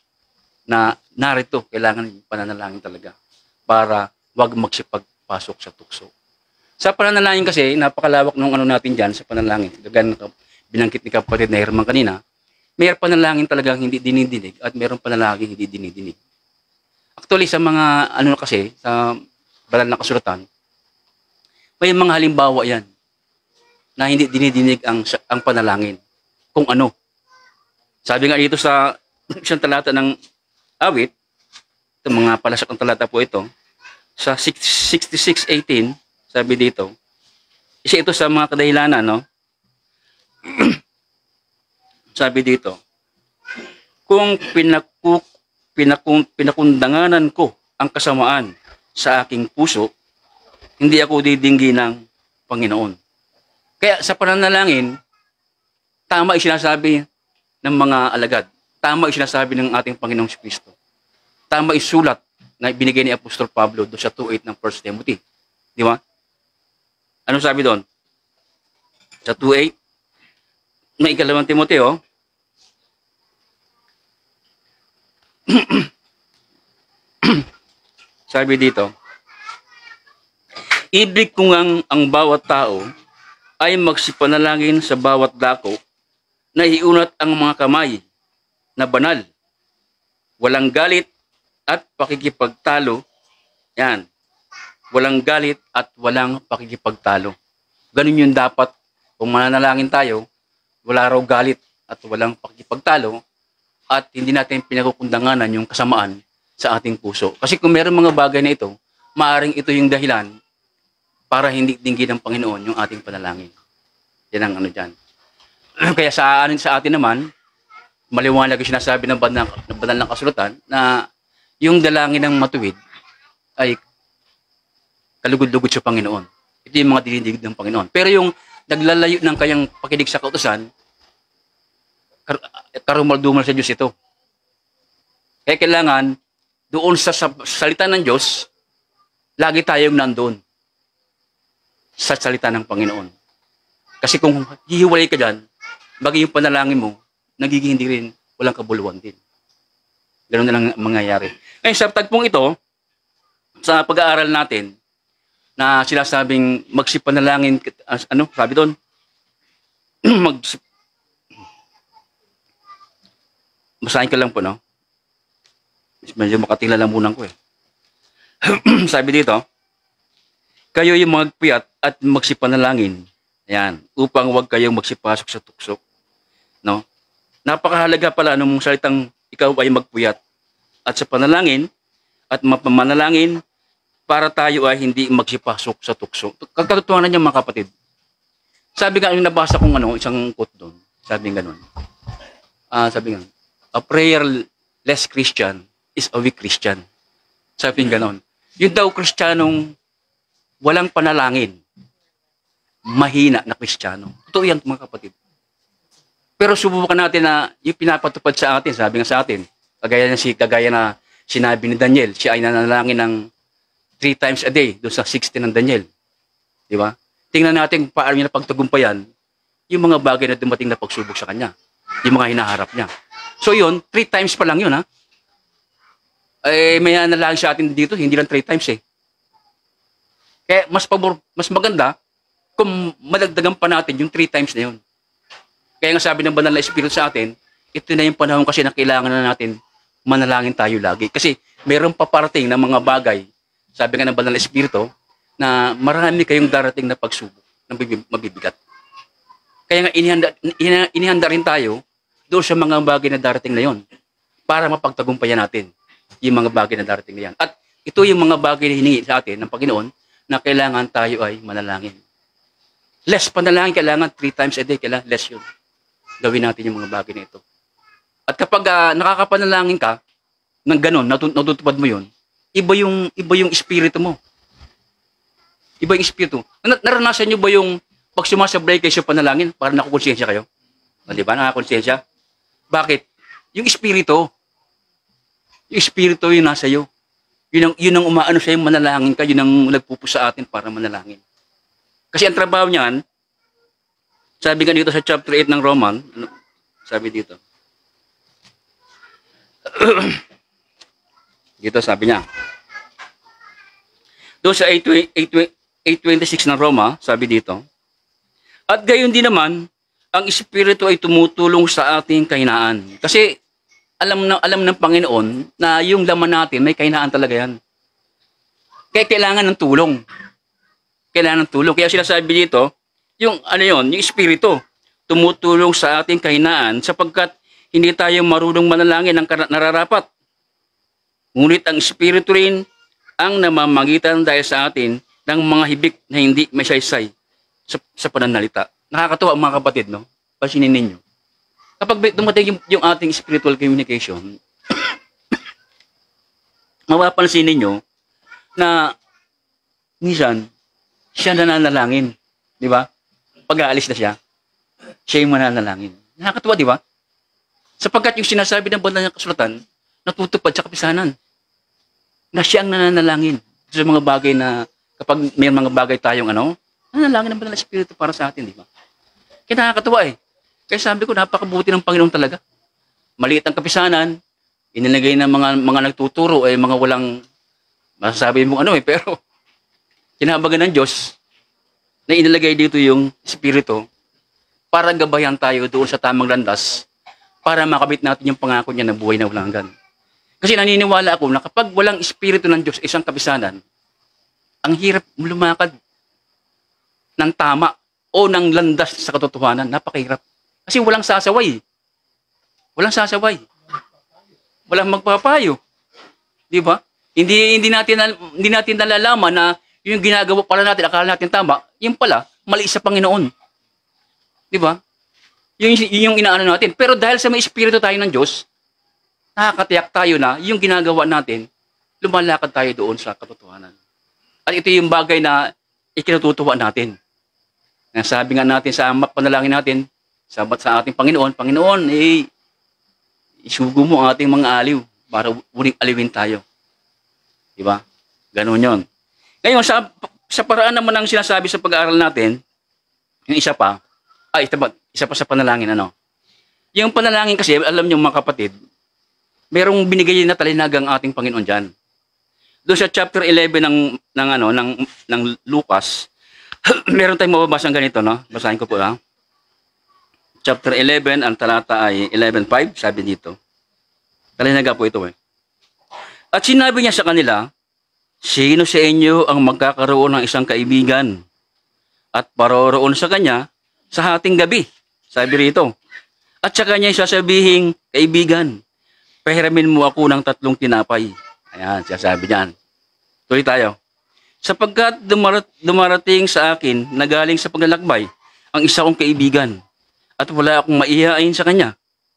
na narito, kailangan pananalangin talaga para wag magsipagpasok sa tukso. Sa pananalangin kasi, napakalawak ng natin dyan sa pananalangin. Gagana binangkit ni kapatid na Herman kanina, mayroon panalangin talagang hindi dinidinig at mayroon panalangin hindi dinidinig. Actually, sa mga kasi, sa banal na kasulatan, may mga halimbawa yan na hindi dinidinig ang panalangin. Kung ano. Sabi nga dito sa isang talata ng awit, ito mga palasak ng talata po ito, sa 66:18, sabi dito, isa ito sa mga kadahilanan, no? Sabi dito, kung pinakundanganan ko ang kasamaan sa aking puso, hindi ako didinggi ng Panginoon. Kaya sa pananalangin, tama yung sinasabi ng mga alagad. Tama yung sinasabi ng ating Panginoong Kristo. Tama yung sulat na binigay ni Apostol Pablo doon sa 2:8 ng 1 Timothy. Di ba? Anong sabi doon? Sa 2:8 ng 2 Timothy, Sabi dito, ibig ko ngang ang bawat tao ay magsipanalangin sa bawat dako na iunat ang mga kamay na banal. Walang galit at pakikipagtalo. Yan. Walang galit at walang pakikipagtalo. Ganun yung dapat. Kung mananalangin tayo, wala raw galit at walang pakikipagtalo at hindi natin pinakukundanganan yung kasamaan sa ating puso. Kasi kung meron mga bagay na ito, maaaring ito yung dahilan para hindi dinggin ng Panginoon yung ating panalangin. Yan ang ano dyan. Kaya sa atin naman, maliwanag yung sinasabi ng banal ng kasulatan na yung dalangin ng matuwid ay kalugod-lugod sa Panginoon. Ito yung mga dinidig ng Panginoon. Pero yung naglalayo ng kayang pakinig sa kautusan, karumal-dumal sa Diyos ito. Kaya kailangan, doon sa salita ng Diyos, lagi tayong nandoon sa salita ng Panginoon. Kasi kung hihiwalay ka dyan, bagay yung panalangin mo, nagiging hindi rin, walang kabuluhan din. Ganun na lang mangyayari. Ngayon, sa tagpong ito, sa pag-aaral natin, na sinasabing magsipanalangin, ano, sabi doon, basahin ka lang po, no? Medyo makatila lang muna ko eh. Sabi dito, kayo yung magpuyat at magsipanalangin. Ayan, upang wag kayong magsipasok sa tuksok. No? Napakahalaga pala nung salitang ikaw ay magpuyat at sa panalangin at mapamanalangin para tayo ay hindi magsipasok sa tukso. Katotohanan niya mga kapatid. Sabi nga, yung nabasa kong isang quote doon, sabi nga ganun. Sabi nga, a prayerless Christian is a weak Christian. Sabi nga ganun. Yung daw Kristiyanong walang panalangin, mahina na Kristiyano. Totoo yan mga kapatid. Pero subukan natin na yung pinapatupad sa atin, sabi nga sa atin, kagaya na sinabi ni Daniel, siya ay nanalangin ng 3 times a day doon sa 60 ng Daniel. Di ba? Tingnan natin paano niya napagtagumpayan yung mga bagay na dumating na pagsubok sa kanya. Yung mga hinaharap niya. So yun, 3 times pa lang yun ha. Eh, may nanalangin sa atin dito, hindi lang 3 times eh. Kaya mas maganda kung madagdagan pa natin yung 3 times na yun. Kaya nga sabi ng banal na Espiritu sa atin, ito na yung panahon kasi na kailangan na natin manalangin tayo lagi. Kasi mayroon pa parating na mga bagay, sabi nga ng banal na Espiritu, na marami kayong darating na pagsubok na mabibigat. Kaya nga inihanda rin tayo doon sa mga bagay na darating na yon para mapagtagumpayan natin yung mga bagay na darating na yan. At ito yung mga bagay na hiningi sa atin ng Panginoon na kailangan tayo ay manalangin. Less panalangin, kailangan 3 times a day, kailangan less yun. Gawin natin yung mga bagay na ito. At kapag nakakapanalangin ka, ng ganon, natutupad mo yun, iba yung espiritu mo. Iba yung espiritu. Naranasan nyo ba yung pag sumasablay kayo sa panalangin, para nakukonsensya kayo? O, di ba? Nakakonsensya? Bakit? Yung espiritu yung nasa iyo. Yun ang umaano sa'yo, manalangin ka, yun ang nagpupusa sa atin para manalangin. Kasi ang trabaho niyan, sabi nga dito sa chapter 8 ng Roman, sabi dito. Dito sabi niya. Doon sa 8:26 ng Roma, sabi dito, at gayon din naman, ang Espiritu ay tumutulong sa ating kahinaan. Kasi alam ng Panginoon na yung laman natin, may kahinaan talaga yan. Kaya kailangan ng tulong. Kailangan ng tulong. Kaya sinasabi dito, yung Espiritu, tumutulong sa ating kahinaan sapagkat hindi tayo marunong manalangin ng nararapat. Ngunit ang Espiritu rin ang namamagitan dahil sa atin ng mga hibik na hindi may saysay sa pananalita. Nakakatuwa mga kapatid, no? Pasinin ninyo. Kapag dumating yung ating spiritual communication, mapapansin ninyo na minsan, siya nananalangin. Di ba? Pag-aalis na siya yung mananalangin. Nakakatuwa, di ba? Sapagkat yung sinasabi ng banal na kasulatan, natutupad sa kapisanan. Na siya ang nananalangin sa mga bagay na, kapag may mga bagay tayong nananalangin ng banal na Espiritu para sa atin, di ba? Kaya nakakatuwa eh. Kaya sabi ko, napakabuti ng Panginoon talaga. Maliit ang kapisanan, inilagay ng mga nagtuturo ay mga Masasabi mo ano pero kinahabagan ng Diyos na inilagay dito yung Espiritu para gabayan tayo doon sa tamang landas para makabit natin yung pangako niya na buhay na walang hanggan. Kasi naniniwala ako na kapag walang Espiritu ng Diyos, isang kapisanan, ang hirap lumakad ng tama o ng landas sa katotohanan. Napakahirap. Kasi walang sasaway. Walang sasaway. Walang magpapayo. Di ba? Hindi natin nalalaman na yung ginagawa pala natin, akala natin tama, yung pala, mali sa Panginoon. Di ba? Yung inaano natin. Pero dahil sa may Espiritu tayo ng Diyos, nakakatiyak tayo na yung ginagawa natin, lumalakad tayo doon sa katotohanan. At ito yung bagay na ikinututuwa natin. Sabi nga natin sa panalangin natin, sabat sa ating Panginoon, Panginoon, isugo mo ang ating mga aliw para uling aliwin tayo. Diba? Ganun yon. Ngayon, sa paraan naman ng sinasabi sa pag-aaral natin, yung isa pa sa panalangin, ano? Yung panalangin kasi, alam niyo mga kapatid, merong binigay na talinagang ating Panginoon dyan. Doon sa chapter 11 ng Lucas, meron tayong mababasang ganito, no? Basahin ko po, ha? Chapter 11, ang talata ay 11:5, sabi dito. Talinaga po ito, eh. At sinabi niya sa kanila, sino sa inyo ang magkakaroon ng isang kaibigan at paroroon sa kanya sa hating gabi? Sabi rito. At sa kanya sasabihin, kaibigan, pahiramin mo ako ng 3 tinapay. Ayan, sasabi niyan. Tuloy tayo. Sapagkat dumarating sa akin na galing sa paglalakbay ang isa kong kaibigan at wala akong maihain sa kanya.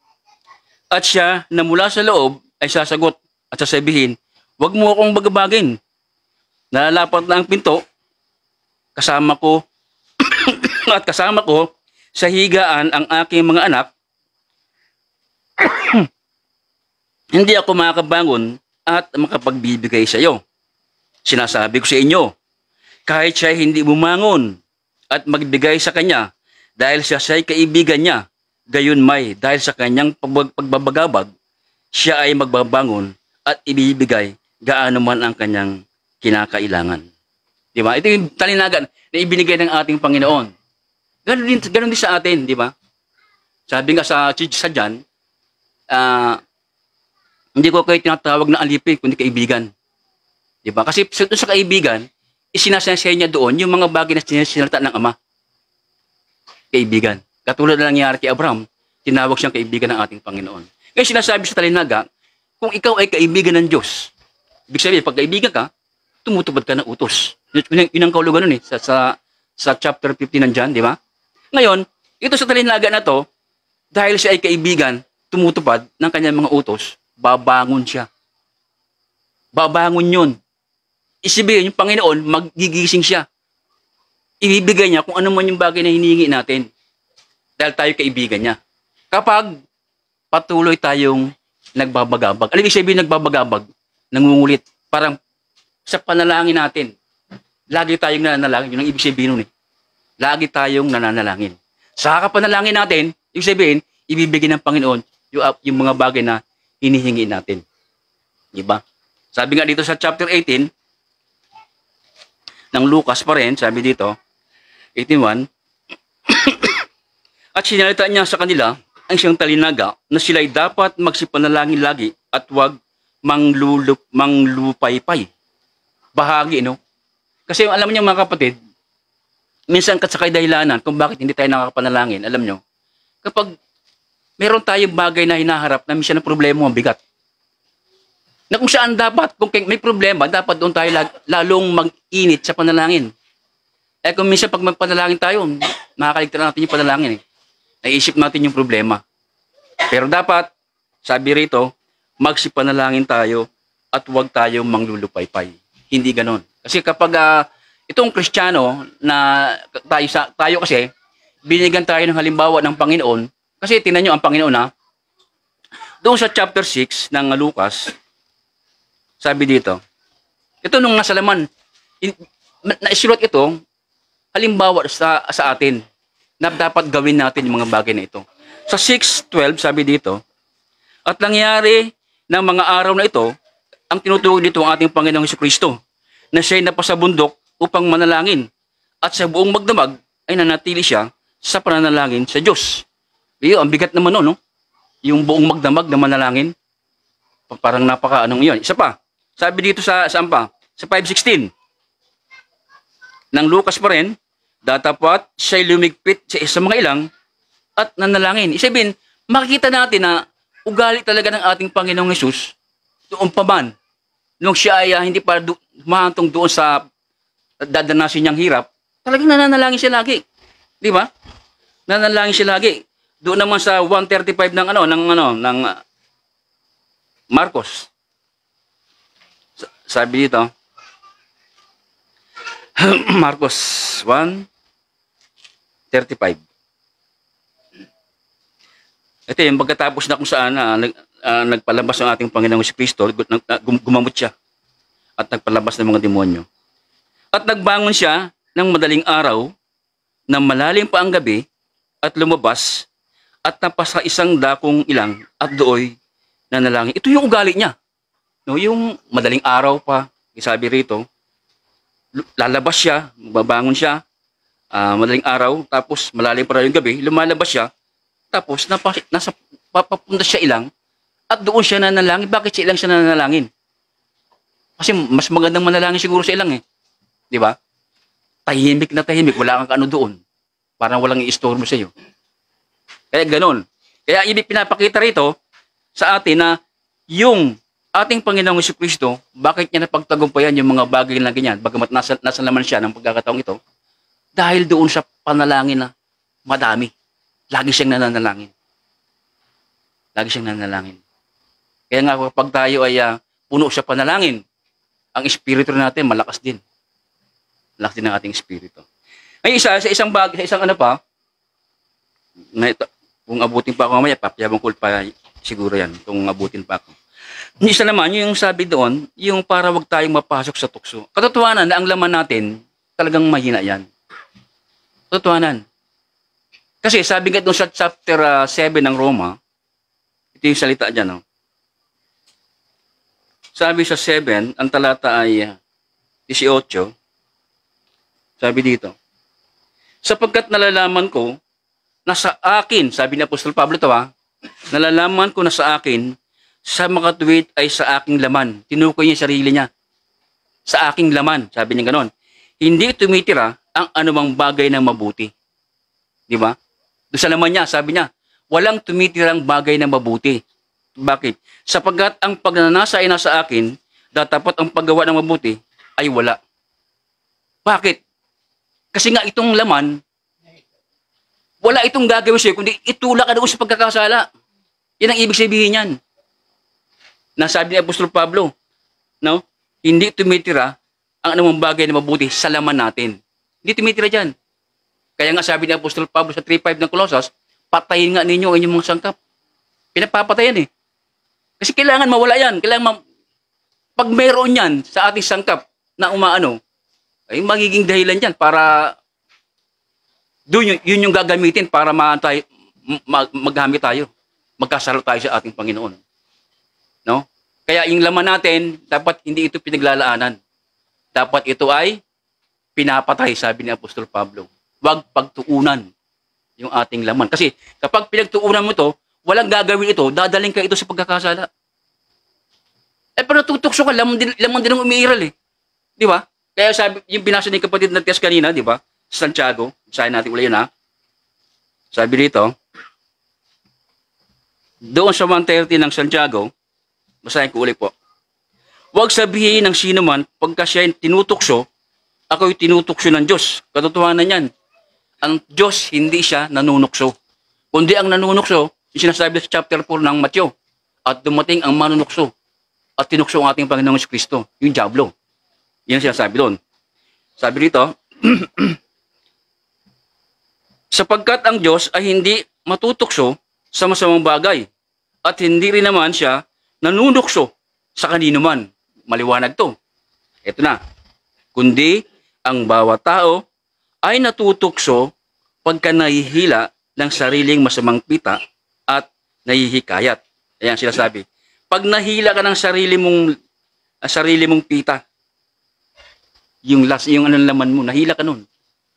At siya na mula sa loob ay sasagot at sasabihin, huwag mo akong bagabagin. Nalalapat na ang pinto, kasama ko at kasama ko sa higaan ang aking mga anak. Hindi ako makakabangon at makapagbibigay sa iyo. Sinasabi ko sa inyo, kahit siya hindi bumangon at magbigay sa kanya dahil siya'y kaibigan niya, gayon may dahil sa kanyang pagbabagabag, siya ay magbabangon at ibibigay gaano man ang kanyang kinakailangan. Di ba? Ito yung talinagan na ibinigay ng ating Panginoon. Ganun din sa atin, di ba? Sabi nga sa dyan, hindi ko kayo tinatawag na alipin, kundi kaibigan. Di ba? Kasi sa kaibigan, isinasensya niya doon yung mga bagay na sinalita ng Ama. Kaibigan. Katulad na nangyari kay Abraham, tinawag siyang kaibigan ng ating Panginoon. Kaya sinasabi sa talinaga, kung ikaw ay kaibigan ng Diyos, ibig sabihin, pag kaibigan ka, tumutupad ka ng utos. Yun ang kaulugan nun sa chapter 15 nandyan, di ba? Ngayon, ito sa talinaga na to, dahil siya ay kaibigan, tumutupad ng kanyang mga utos, babangon siya. Babangon yun. Isibihin, yung Panginoon, magigising siya. Ibibigay niya kung ano man yung bagay na hinihingi natin. Dahil tayo kaibigan niya. Kapag patuloy tayong nagbabagabag. Ano ibig sabihin nagbabagabag? Nangungulit. Parang sa panalangin natin. Lagi tayong nananalangin. Yun ang ibig sabihin nun eh. Lagi tayong nananalangin. Sa kapanalangin natin, ibig sabihin, ibibigay ng Panginoon yung mga bagay na hinihingi natin. Diba? Sabi nga dito sa chapter 18 ng Lucas pa rin, sabi dito, 18:1, at sinalita niya sa kanila ang siyang talinaga na sila'y dapat magsipanalangin lagi at huwag manglupaypay. Bahagi, no? Kasi alam niyo mga kapatid, minsan kasakay dahilanan kung bakit hindi tayo nakakapanalangin, alam niyo, kapag meron tayong bagay na hinaharap na minsan ang problema ang bigat. Na kung saan dapat, kung may problema, dapat doon tayo lalong mag-init sa panalangin. Eh kung minsan pag magpanalangin tayo, makakaligtan natin yung panalangin eh. Naisip natin yung problema. Pero dapat, sabi rito, magsipanalangin tayo at huwag tayong manglulupaypay. Hindi ganon. Kasi kapag itong Kristiyano na tayo kasi, binigyan tayo ng halimbawa ng Panginoon. Kasi tingnan nyo ang Panginoon doon sa chapter 6 ng Lucas, sabi dito, ito nung nasa laman, naisulat ito, halimbawa sa atin, na dapat gawin natin yung mga bagay na ito. Sa 6:12, sabi dito, at nangyari ng mga araw na ito, ang tinutukoy dito ang ating Panginoong Jesucristo na siya'y napasa bundok upang manalangin at sa buong magdamag ay nanatili siya sa pananalangin sa Diyos. Iyo, ang bigat naman no? Yung buong magdamag na manalangin. Parang anong yun. Isa pa, sabi dito saan pa? Sa 5:16. Nang Lucas pa rin, datapat siya'y lumigpit sa mga ilang at nanalangin. Isipin, makikita natin na ugali talaga ng ating Panginoong Hesus doon pa man. Nung siya ay hindi pa humahantong doon sa dadanasin niyang hirap, talagang nananalangin siya lagi. Di ba? Nananalangin siya lagi. Doon naman sa 135 ng Marcos. Sabi dito, Marcos 1:35. Ito yung pagkatapos na kung saan nagpalabas ang ating Panginoong Jesucristo, gumamot siya at nagpalabas ng mga demonyo. At nagbangon siya ng madaling araw, na malalim pa ang gabi, at lumabas at napasa isang dakong ilang at dooy nanalangin. Ito yung ugali niya. No, yung madaling araw pa, sabi rito, lalabas siya, babangon siya, madaling araw, tapos malalim pa rin yung gabi, lumalabas siya, tapos papunta siya ilang, at doon siya nanalangin. Bakit sa ilang siya nanalangin? Kasi mas magandang manalangin siguro sa ilang Di ba? Tahimik na tahimik, wala kang ano doon. Parang walang i-istorbo sa iyo. Kaya ganun. Kaya ibig pinapakita rito sa atin na yung ating Panginoong Jesucristo, bakit niya napagtagumpayan yung mga bagay na ganyan, bagamat nasa laman siya ng pagkakataong ito, dahil doon sa panalangin na madami. Lagi siyang nananalangin. Lagi siyang nananalangin. Kaya nga kapag tayo ay puno sa panalangin, ang espiritu natin malakas din. Malakas din ang ating espiritu. May sa isang bagay, sa isang ano pa, na ito, kung abutin pa ako mamaya, papayabang ko pa siguro yan, kung abutin pa ako. Isa naman, yung sabi doon, yung para wag tayong mapasok sa tukso. Katotohanan na ang laman natin, talagang mahina yan. Katotohanan. Kasi sabi nga doon sa chapter 7 ng Roma, ito yung salita dyan, no? Sabi sa 7, ang talata ay 18, sabi dito, sapagkat nalalaman ko na sa akin, sabi ni Apostol Pablo ito nalalaman ko na sa akin, sa makatuwid ay sa aking laman. Tinukoy niya sarili niya. Sa aking laman, sabi niya ganon. Hindi tumitira ang anumang bagay na mabuti. Di ba? Doon sa laman niya, sabi niya, walang tumitirang bagay na mabuti. Bakit? Sapagkat ang pagnanasa ay nasa akin, datapat ang paggawa ng mabuti ay wala. Bakit? Kasi nga itong laman, wala itong gagawin sa'yo, kundi itulak ka doon sa pagkakasala. Yan ang ibig sabihin yan. Nasabi ni Apostol Pablo, no? Hindi tumitira ang anumang bagay na mabuti sa laman natin. Hindi tumitira dyan. Kaya nga sabi ni Apostol Pablo sa 3:5 ng Colossus, patayin nga ninyo ang inyong mga sangkap. Pinapapatayan Kasi kailangan mawala yan. Pag mayroon yan sa ating sangkap na umaano, ay magiging dahilan yan para doon yun yung gagamitin para maghamit tayo. Magkasalo tayo sa ating Panginoon. No? Kaya yung laman natin, dapat hindi ito pinaglalaanan. Dapat ito ay pinapatay, sabi ni Apostol Pablo. Huwag pagtuunan yung ating laman. Kasi kapag pinagtuunan mo ito, walang gagawin ito, dadaling ka ito sa pagkakasala. Pero tutukso ka, laman din ang umiiral Di ba? Kaya sabi, yung binasa ni kapatid na tiyas kanina, di ba? Santiago, sabi natin ulit yun Sabi dito, doon sa 1:30 ng Santiago, basahin ko ulit po. Huwag sabihin ng sino man, pagka siya tinutukso, ako'y tinutukso ng Diyos. Katotohanan yan. Ang Diyos, hindi siya nanunukso. Kundi ang nanunukso, yung sinasabi sa chapter 4 ng Matthew, at dumating ang manunukso, at tinukso ang ating Panginoong Jesucristo, yung diablo. Yan ang sinasabi doon. Sabi dito, sapagkat ang Diyos ay hindi matutukso sa masamang bagay, at hindi rin naman siya nanunukso sa kanino man. Maliwanag to. Ito na. Kundi ang bawat tao ay natutukso pagka nahihila ng sariling masamang pita at nahihikayat. Ayan sila sabi. Pag nahila ka ng sarili mong ang sarili mong pita. Yung anong laman mo, nahila ka nun.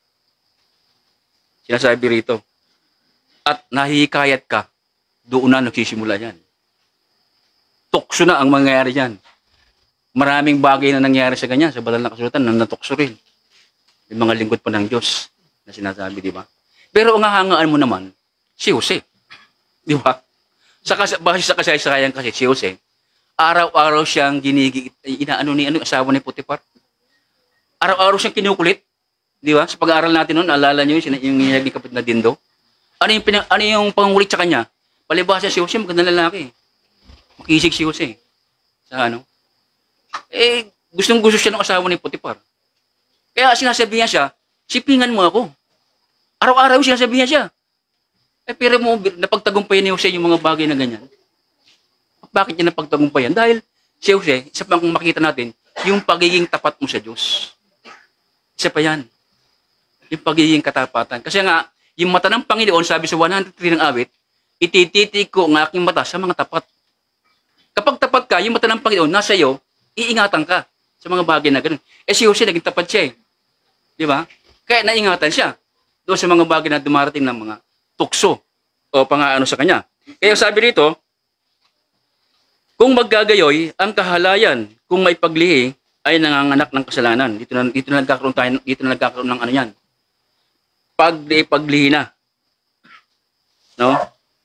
Sinasabi rito. At nahihikayat ka, doon na nagsisimula yan. Tukso na ang mangyayari yan. Maraming bagay na nangyari sa ganyan, sa banal na kasulatan, na natukso rin. Yung mga lingkod pa ng Diyos na sinasabi, di ba? Pero ang hahangaan mo naman, si Jose. Di ba? Base sa kasaysayan kasi, si Jose, araw-araw siyang asawa ni Potiphar. Araw-araw siyang kinukulit. Di ba? Sa pag-aaral natin noon, alala niyo yung niyag ni kapatid na Dindo. Ano yung pangulit sa kanya? Palibasa si Jose, magandang lalaki. Makisig si Jose. Sa ano? Gustong-gusto siya ng asawa ni Potiphar. Kaya sinasabihan siya, sipingan mo ako. Araw-araw sinasabihan siya. Pero mo, napagtagumpayan ni Jose yung mga bagay na ganyan. Bakit niya napagtagumpayan? Dahil si Jose, isa pang makita natin, yung pagiging tapat mo sa Diyos. Isa pa yan. Yung pagiging katapatan. Kasi nga, yung mata ng Panginoon, sabi sa 103 ng awit, itititig ko ang aking mata sa mga tapat. Kapag tapat ka, yung mata ng Panginoon, nasa iyo, iingatan ka sa mga bagay na gano'n. Si Jose, naging tapat siya eh. Di ba? Kaya naingatan siya doon sa mga bagay na dumarating ng mga tukso o pangaano sa kanya. Kaya sabi rito, kung maggagayoy, ang kahalayan, kung may paglihi, ay nanganganak ng kasalanan. Dito na nagkakaroon ng ano yan. Paglihi na. No?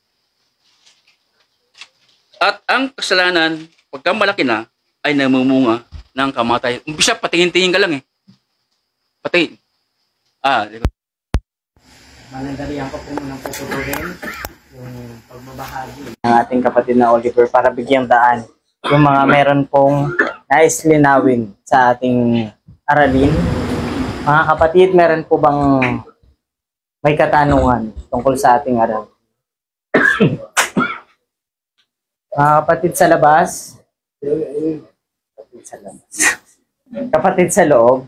At ang kasalanan, pagka malaki na, ay namumunga ng kamatay. Umpisa, patingin-tingin ka lang eh. Patingin. Di ba? Manandalihan ko po munang puputuhin yung pagbabahagi ng ating kapatid na Oliver para bigyang daan yung mga meron pong nais linawin sa ating aralin. Mga kapatid, meron po bang may katanungan tungkol sa ating aral? Mga kapatid sa labas, kapatid sa loob.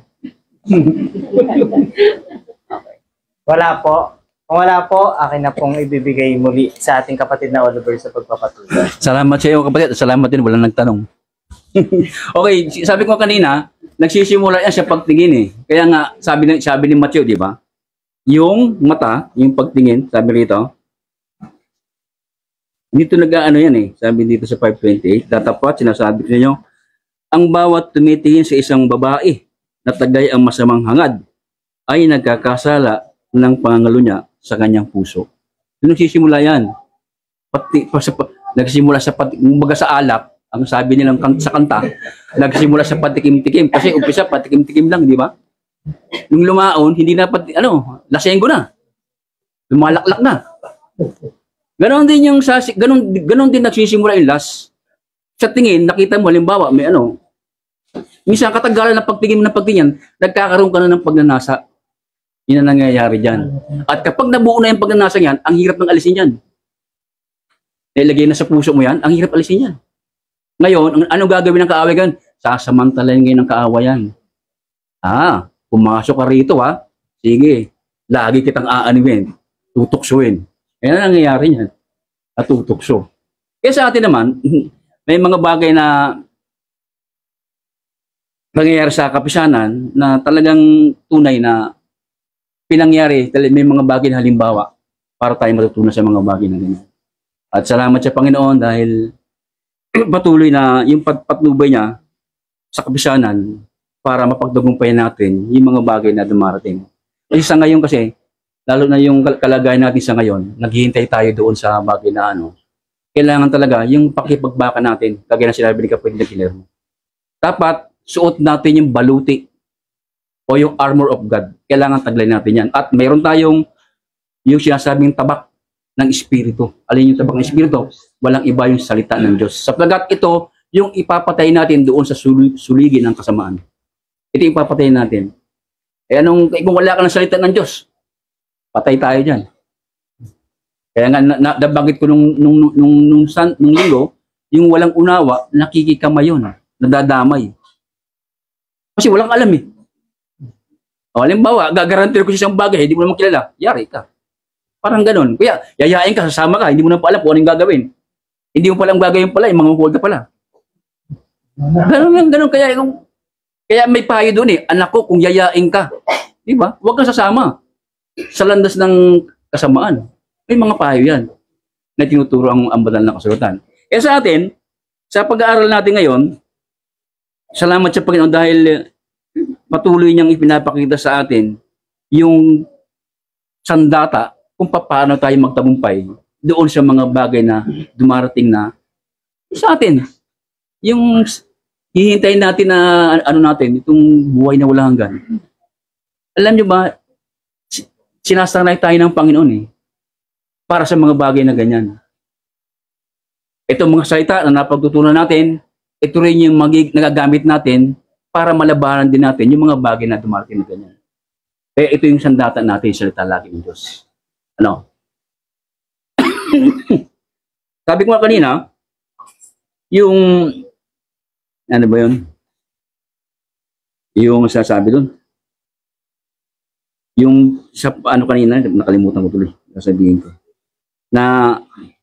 Okay. Wala po. Kung wala po, akin na pong ibibigay muli sa ating kapatid na Oliver sa pagpapatuloy. Salamat sa iyo kapatid. Salamat din, walang nagtanong. Okay, sabi ko kanina, nagsisimula yan sa pagtingin eh. Kaya nga, sabi ni Matthew, di ba? Yung mata, yung pagtingin, sabi rito, dito nag-aano yan eh. Sabi dito sa 528, tatapat, sinasabi ko ninyo, ang bawat tumitingin sa isang babae na tagay ang masamang hangad ay nagkakasala ng pangangalo niya sa kanyang puso. Doon nagsisimula yan. Nagsimula sa kumbaga sa alak, ang sabi nilang sa kanta, nagsimula sa patikim-tikim. Kasi umpisa patikim-tikim lang, di ba? Nung lumaon, hindi na lasenggo na. Lumalaklak na. Ganon din yung ganon din nagsisimula yung last. Sa tingin, nakita mo halimbawa may minsan katagalan ng pagtingin, nagkakaroon ka na ng pagnanasa. Yun ang nangyayari dyan. At kapag nabuo na yung pagnanasa yan, ang hirap ng alisin yan. Ilagay na sa puso mo yan, ang hirap alisin yan. Ngayon, ano gagawin ng kaaway yan? Sasamantalayin ngayon ng kaaway yan. Pumasok ka rito sige, lagi kitang aanuin, tutuksuin. Yan ang nangyayari niyan. At tutukso. Kaya sa atin naman, may mga bagay na nangyayari sa kapisanan na talagang tunay na pinangyari, may mga bagay na halimbawa para tayo matutunan sa mga bagay na ganyan. At salamat sa Panginoon dahil patuloy na yung patnubay niya sa kapisanan para mapagtagumpayan natin yung mga bagay na dumarating. Kasi sa ngayon kasi, lalo na yung kalagayan natin sa ngayon, naghihintay tayo doon sa bagay na kailangan talaga yung pakipagbaka natin, kagaya na sinabi ni Kapatid na Guillermo. Dapat suot natin yung baluti o yung armor of God. Kailangan taglay natin yan. At mayroon tayong yung sinasabing tabak ng Espiritu. Alin yung tabak ng Espiritu? Walang iba yung salita ng Diyos. Sapagkat ito, yung ipapatay natin doon sa suligin ng kasamaan. Ito yung ipapatay natin. Kaya kung wala ka ng salita ng Diyos, patay tayo dyan. Kaya nga, nabanggit ko nung linggo, yung walang unawa, nakikikamay yun, nadadamay. Kasi walang alam eh. Halimbawa, gagarantir ko sa isang bagay, hindi mo naman kilala, yari ka. Parang ganun. Kaya, yayain ka, sasama ka, hindi mo naman pa alam kung anong gagawin. Hindi mo palang gagawin pala, yung mga hold na pala. Ganun kaya may payo doon eh. Anak ko, kung yayain ka, di ba? Huwag kang sasama sa landas ng kasamaan. May mga payo yan na tinuturo ang banal na kasulatan. Kaya sa atin, sa pag-aaral natin ngayon, salamat sa Panginoon dahil patuloy niyang ipinapakita sa atin yung sandata kung paano tayo magtagumpay doon sa mga bagay na dumarating na sa atin. Yung hihintayin natin na natin, itong buhay na wala hanggan. Alam niyo ba, sinasanay tayo ng Panginoon para sa mga bagay na ganyan. Itong mga salita na napagtutunan natin, ito rin yung nagagamit natin para malabanan din natin yung mga bagay na dumarating na ganyan. Kaya ito yung sandata natin, salita lagi ng Diyos. Ano? Sabi ko nga kanina, yung ano ba yun? Yung sasabi doon. Yung sa ano kanina, nakalimutan ko tuloy. Sasabihin ko. Na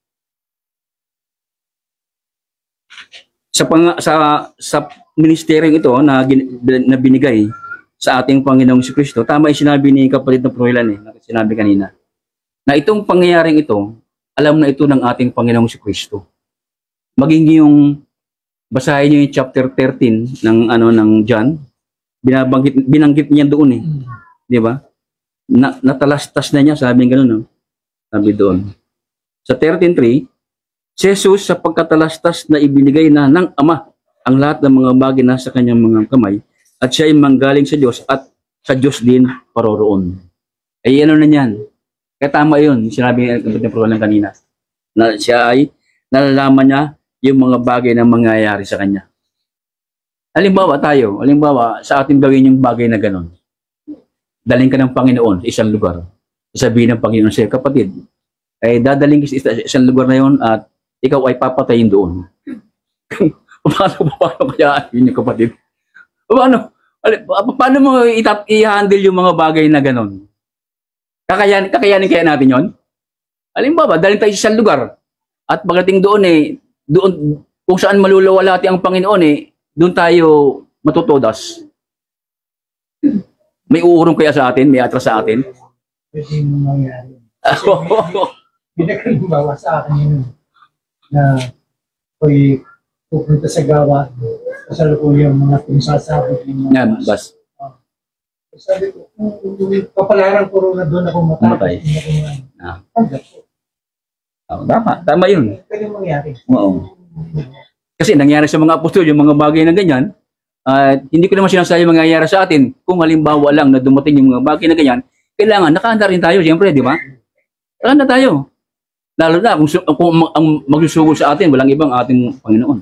sa ministeryo ito na binigay sa ating Panginoong Kristo, tama yung sinabi ni kapatid na Proilan sinabi kanina, na itong pangyayaring ito, alam na ito ng ating Panginoong Kristo. Maging yung basahin niyo yung chapter 13 ng John, binanggit niya doon di ba? Natalastas na niya, sabi ng gano'n, sabi doon. Sa 13:3, si Jesus sa pagkatalastas na ibinigay na ng Ama ang lahat ng mga bagay na sa kanyang mga kamay, at siya ay manggaling sa Diyos at sa Diyos din paroroon. Ay ano na yan. Kaya tama yun, sinabi ng Proilan kanina, na siya ay nalalaman niya yung mga bagay na mangyayari sa kanya. Halimbawa sa ating gawin yung bagay na gano'n. Daling ka ng Panginoon sa isang lugar. Sabihin ng Panginoon sa'yo, kapatid, ay dadaling ka sa isang lugar na yun at ikaw ay papatayin doon. Paano kaya yun yung kapatid? Paano mo i-handle yung mga bagay na gano'n? Kakayanin kaya natin yun? Halimbawa, daling tayo sa isang lugar at pagdating doon doon kung saan malulawalhati ang Panginoon doon tayo matutodas. May uurong kaya sa atin, may atras sa atin. Pwede mo mangyari. Pinakalimbawa sa akin yun na ako'y pupunta sa gawa, kasalukuyan yung mga pinasasabot yung mga bas. Sabi ko, kapalaran ko rin na doon ako matay. Tama yun. Pwede mangyari. Oo. Kasi nangyari sa mga apostol yung mga bagay na ganyan, hindi ko naman sinasabi mangyayari sa atin. Kung halimbawa lang na dumating yung mga bagay na ganyan, kailangan nakahanda rin tayo, siyempre, di ba? Nakahanda tayo. Lalo na kung ang magsusugod sa atin, walang ibang ating Panginoon.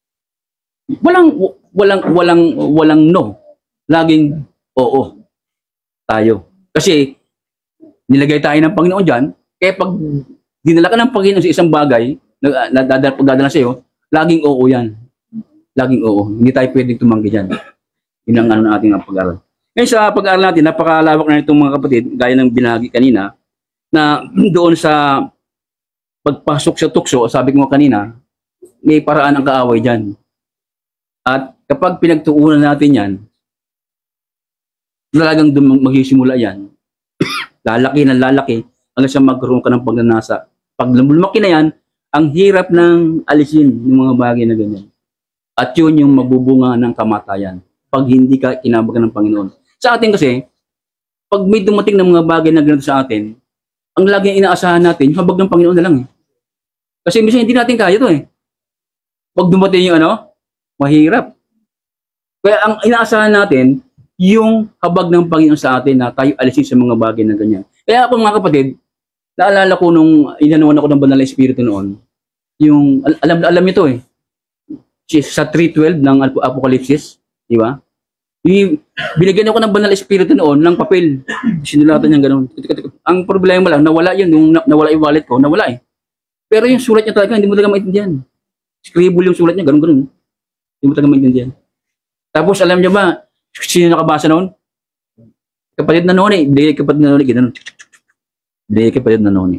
Walang no. Laging oo tayo. Kasi nilagay tayo ng Panginoon dyan, kaya pag dinala ka ng Panginoon sa isang bagay, pagdadala sa iyo, laging oo yan. Laging oo. Hindi tayo pwedeng tumanggi dyan. Yun ang ating pag-aaral. Ngayon sa pag-aaral natin, napakalawak na itong mga kapatid, gaya ng binahagi kanina, na doon sa pagpasok sa tukso, sabi ko kanina, may paraan ang kaaway dyan. At kapag pinagtuunan natin yan, talagang magsisimula yan. Lalaki hanggang sa magkaroon ka ng pagnanasa. Pag lumaki na yan, ang hirap ng alisin ng mga bagay na ganyan. At yun yung mabubunga ng kamatayan pag hindi ka kinabagan ng Panginoon. Sa atin kasi, pag may dumating ng mga bagay na ganito sa atin, ang laging inaasahan natin, yung habag ng Panginoon na lang Kasi minsan hindi natin kaya to Pag dumating yung mahirap. Kaya ang inaasahan natin, yung habag ng Panginoon sa atin na tayo alisin sa mga bagay na ganyan. Kaya ako mga kapatid, naalala ko nung inanuan ako ng Banal na Espiritu noon, yung, alam niyo to sa 3:12 ng Apokalipsis, di ba? Binigyan ako ng Banal na Espiritu noon ng papel. Sinulatan niya gano'n. Ang problema lang, nawala yun. Yung nawala yung wallet ko, nawala Pero yung sulat niya talaga, hindi mo talaga maintindihan. Scribble yung sulat niya, gano'n. Hindi mo talaga maintindihan. Tapos alam niyo ba, sino nakabasa noon? Kapatid na noon Binigay kapatid na noon gano'n. Binigay kapatid na noon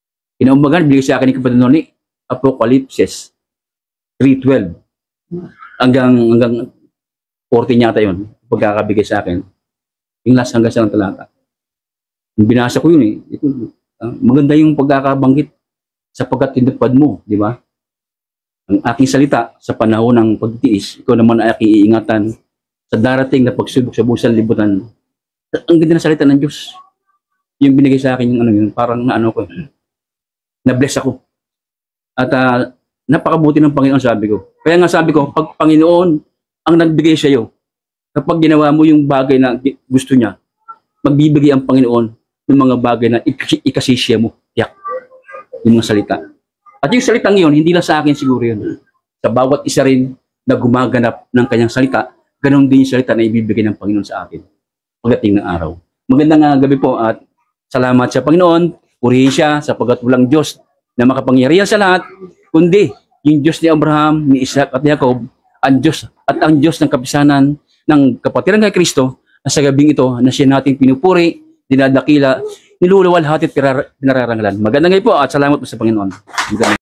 Kinaumbagan, binigay sa akin ni kapatid na noon Apokalipsis 3:12. hanggang 14 yata yun, pagkakabigay sa akin. Yung last hanggang sa talata. Yung binasa ko yun eh. Maganda yung pagkakabanggit sapagkat tinupad mo, di ba? Ang aking salita sa panahon ng pagtiis, ikaw naman ay aking iingatan sa darating na pagsubok sa busan libutan. Ang ganda ng salita ng Diyos. Yung binigay sa akin, yung parang na-bless ako. At napakabuti ng Panginoon, sabi ko. Kaya nga sabi ko, pag Panginoon ang nagbigay sa iyo, kapag ginawa mo yung bagay na gusto niya, magbibigay ang Panginoon ng mga bagay na ikasisya mo. Yak. Yung mga salita. At yung salitang yun, hindi lang sa akin siguro yun. Sa bawat isa rin na gumaganap ng kanyang salita, ganun din yung salita na ibibigay ng Panginoon sa akin pagdating ng araw. Magandang gabi po at salamat sa Panginoon. Purihin siya sapagkat walang Diyos na makapangyarihan sa lahat, kundi yung Diyos ni Abraham, ni Isaac at ni Jacob, ang Diyos at ang Diyos ng kapisanan ng kapatiran kay Kristo na sa gabing ito na siya nating pinupuri, dinadakila, nilulawalhati at pinararangalan. Magandang gabi po at salamat po sa Panginoon.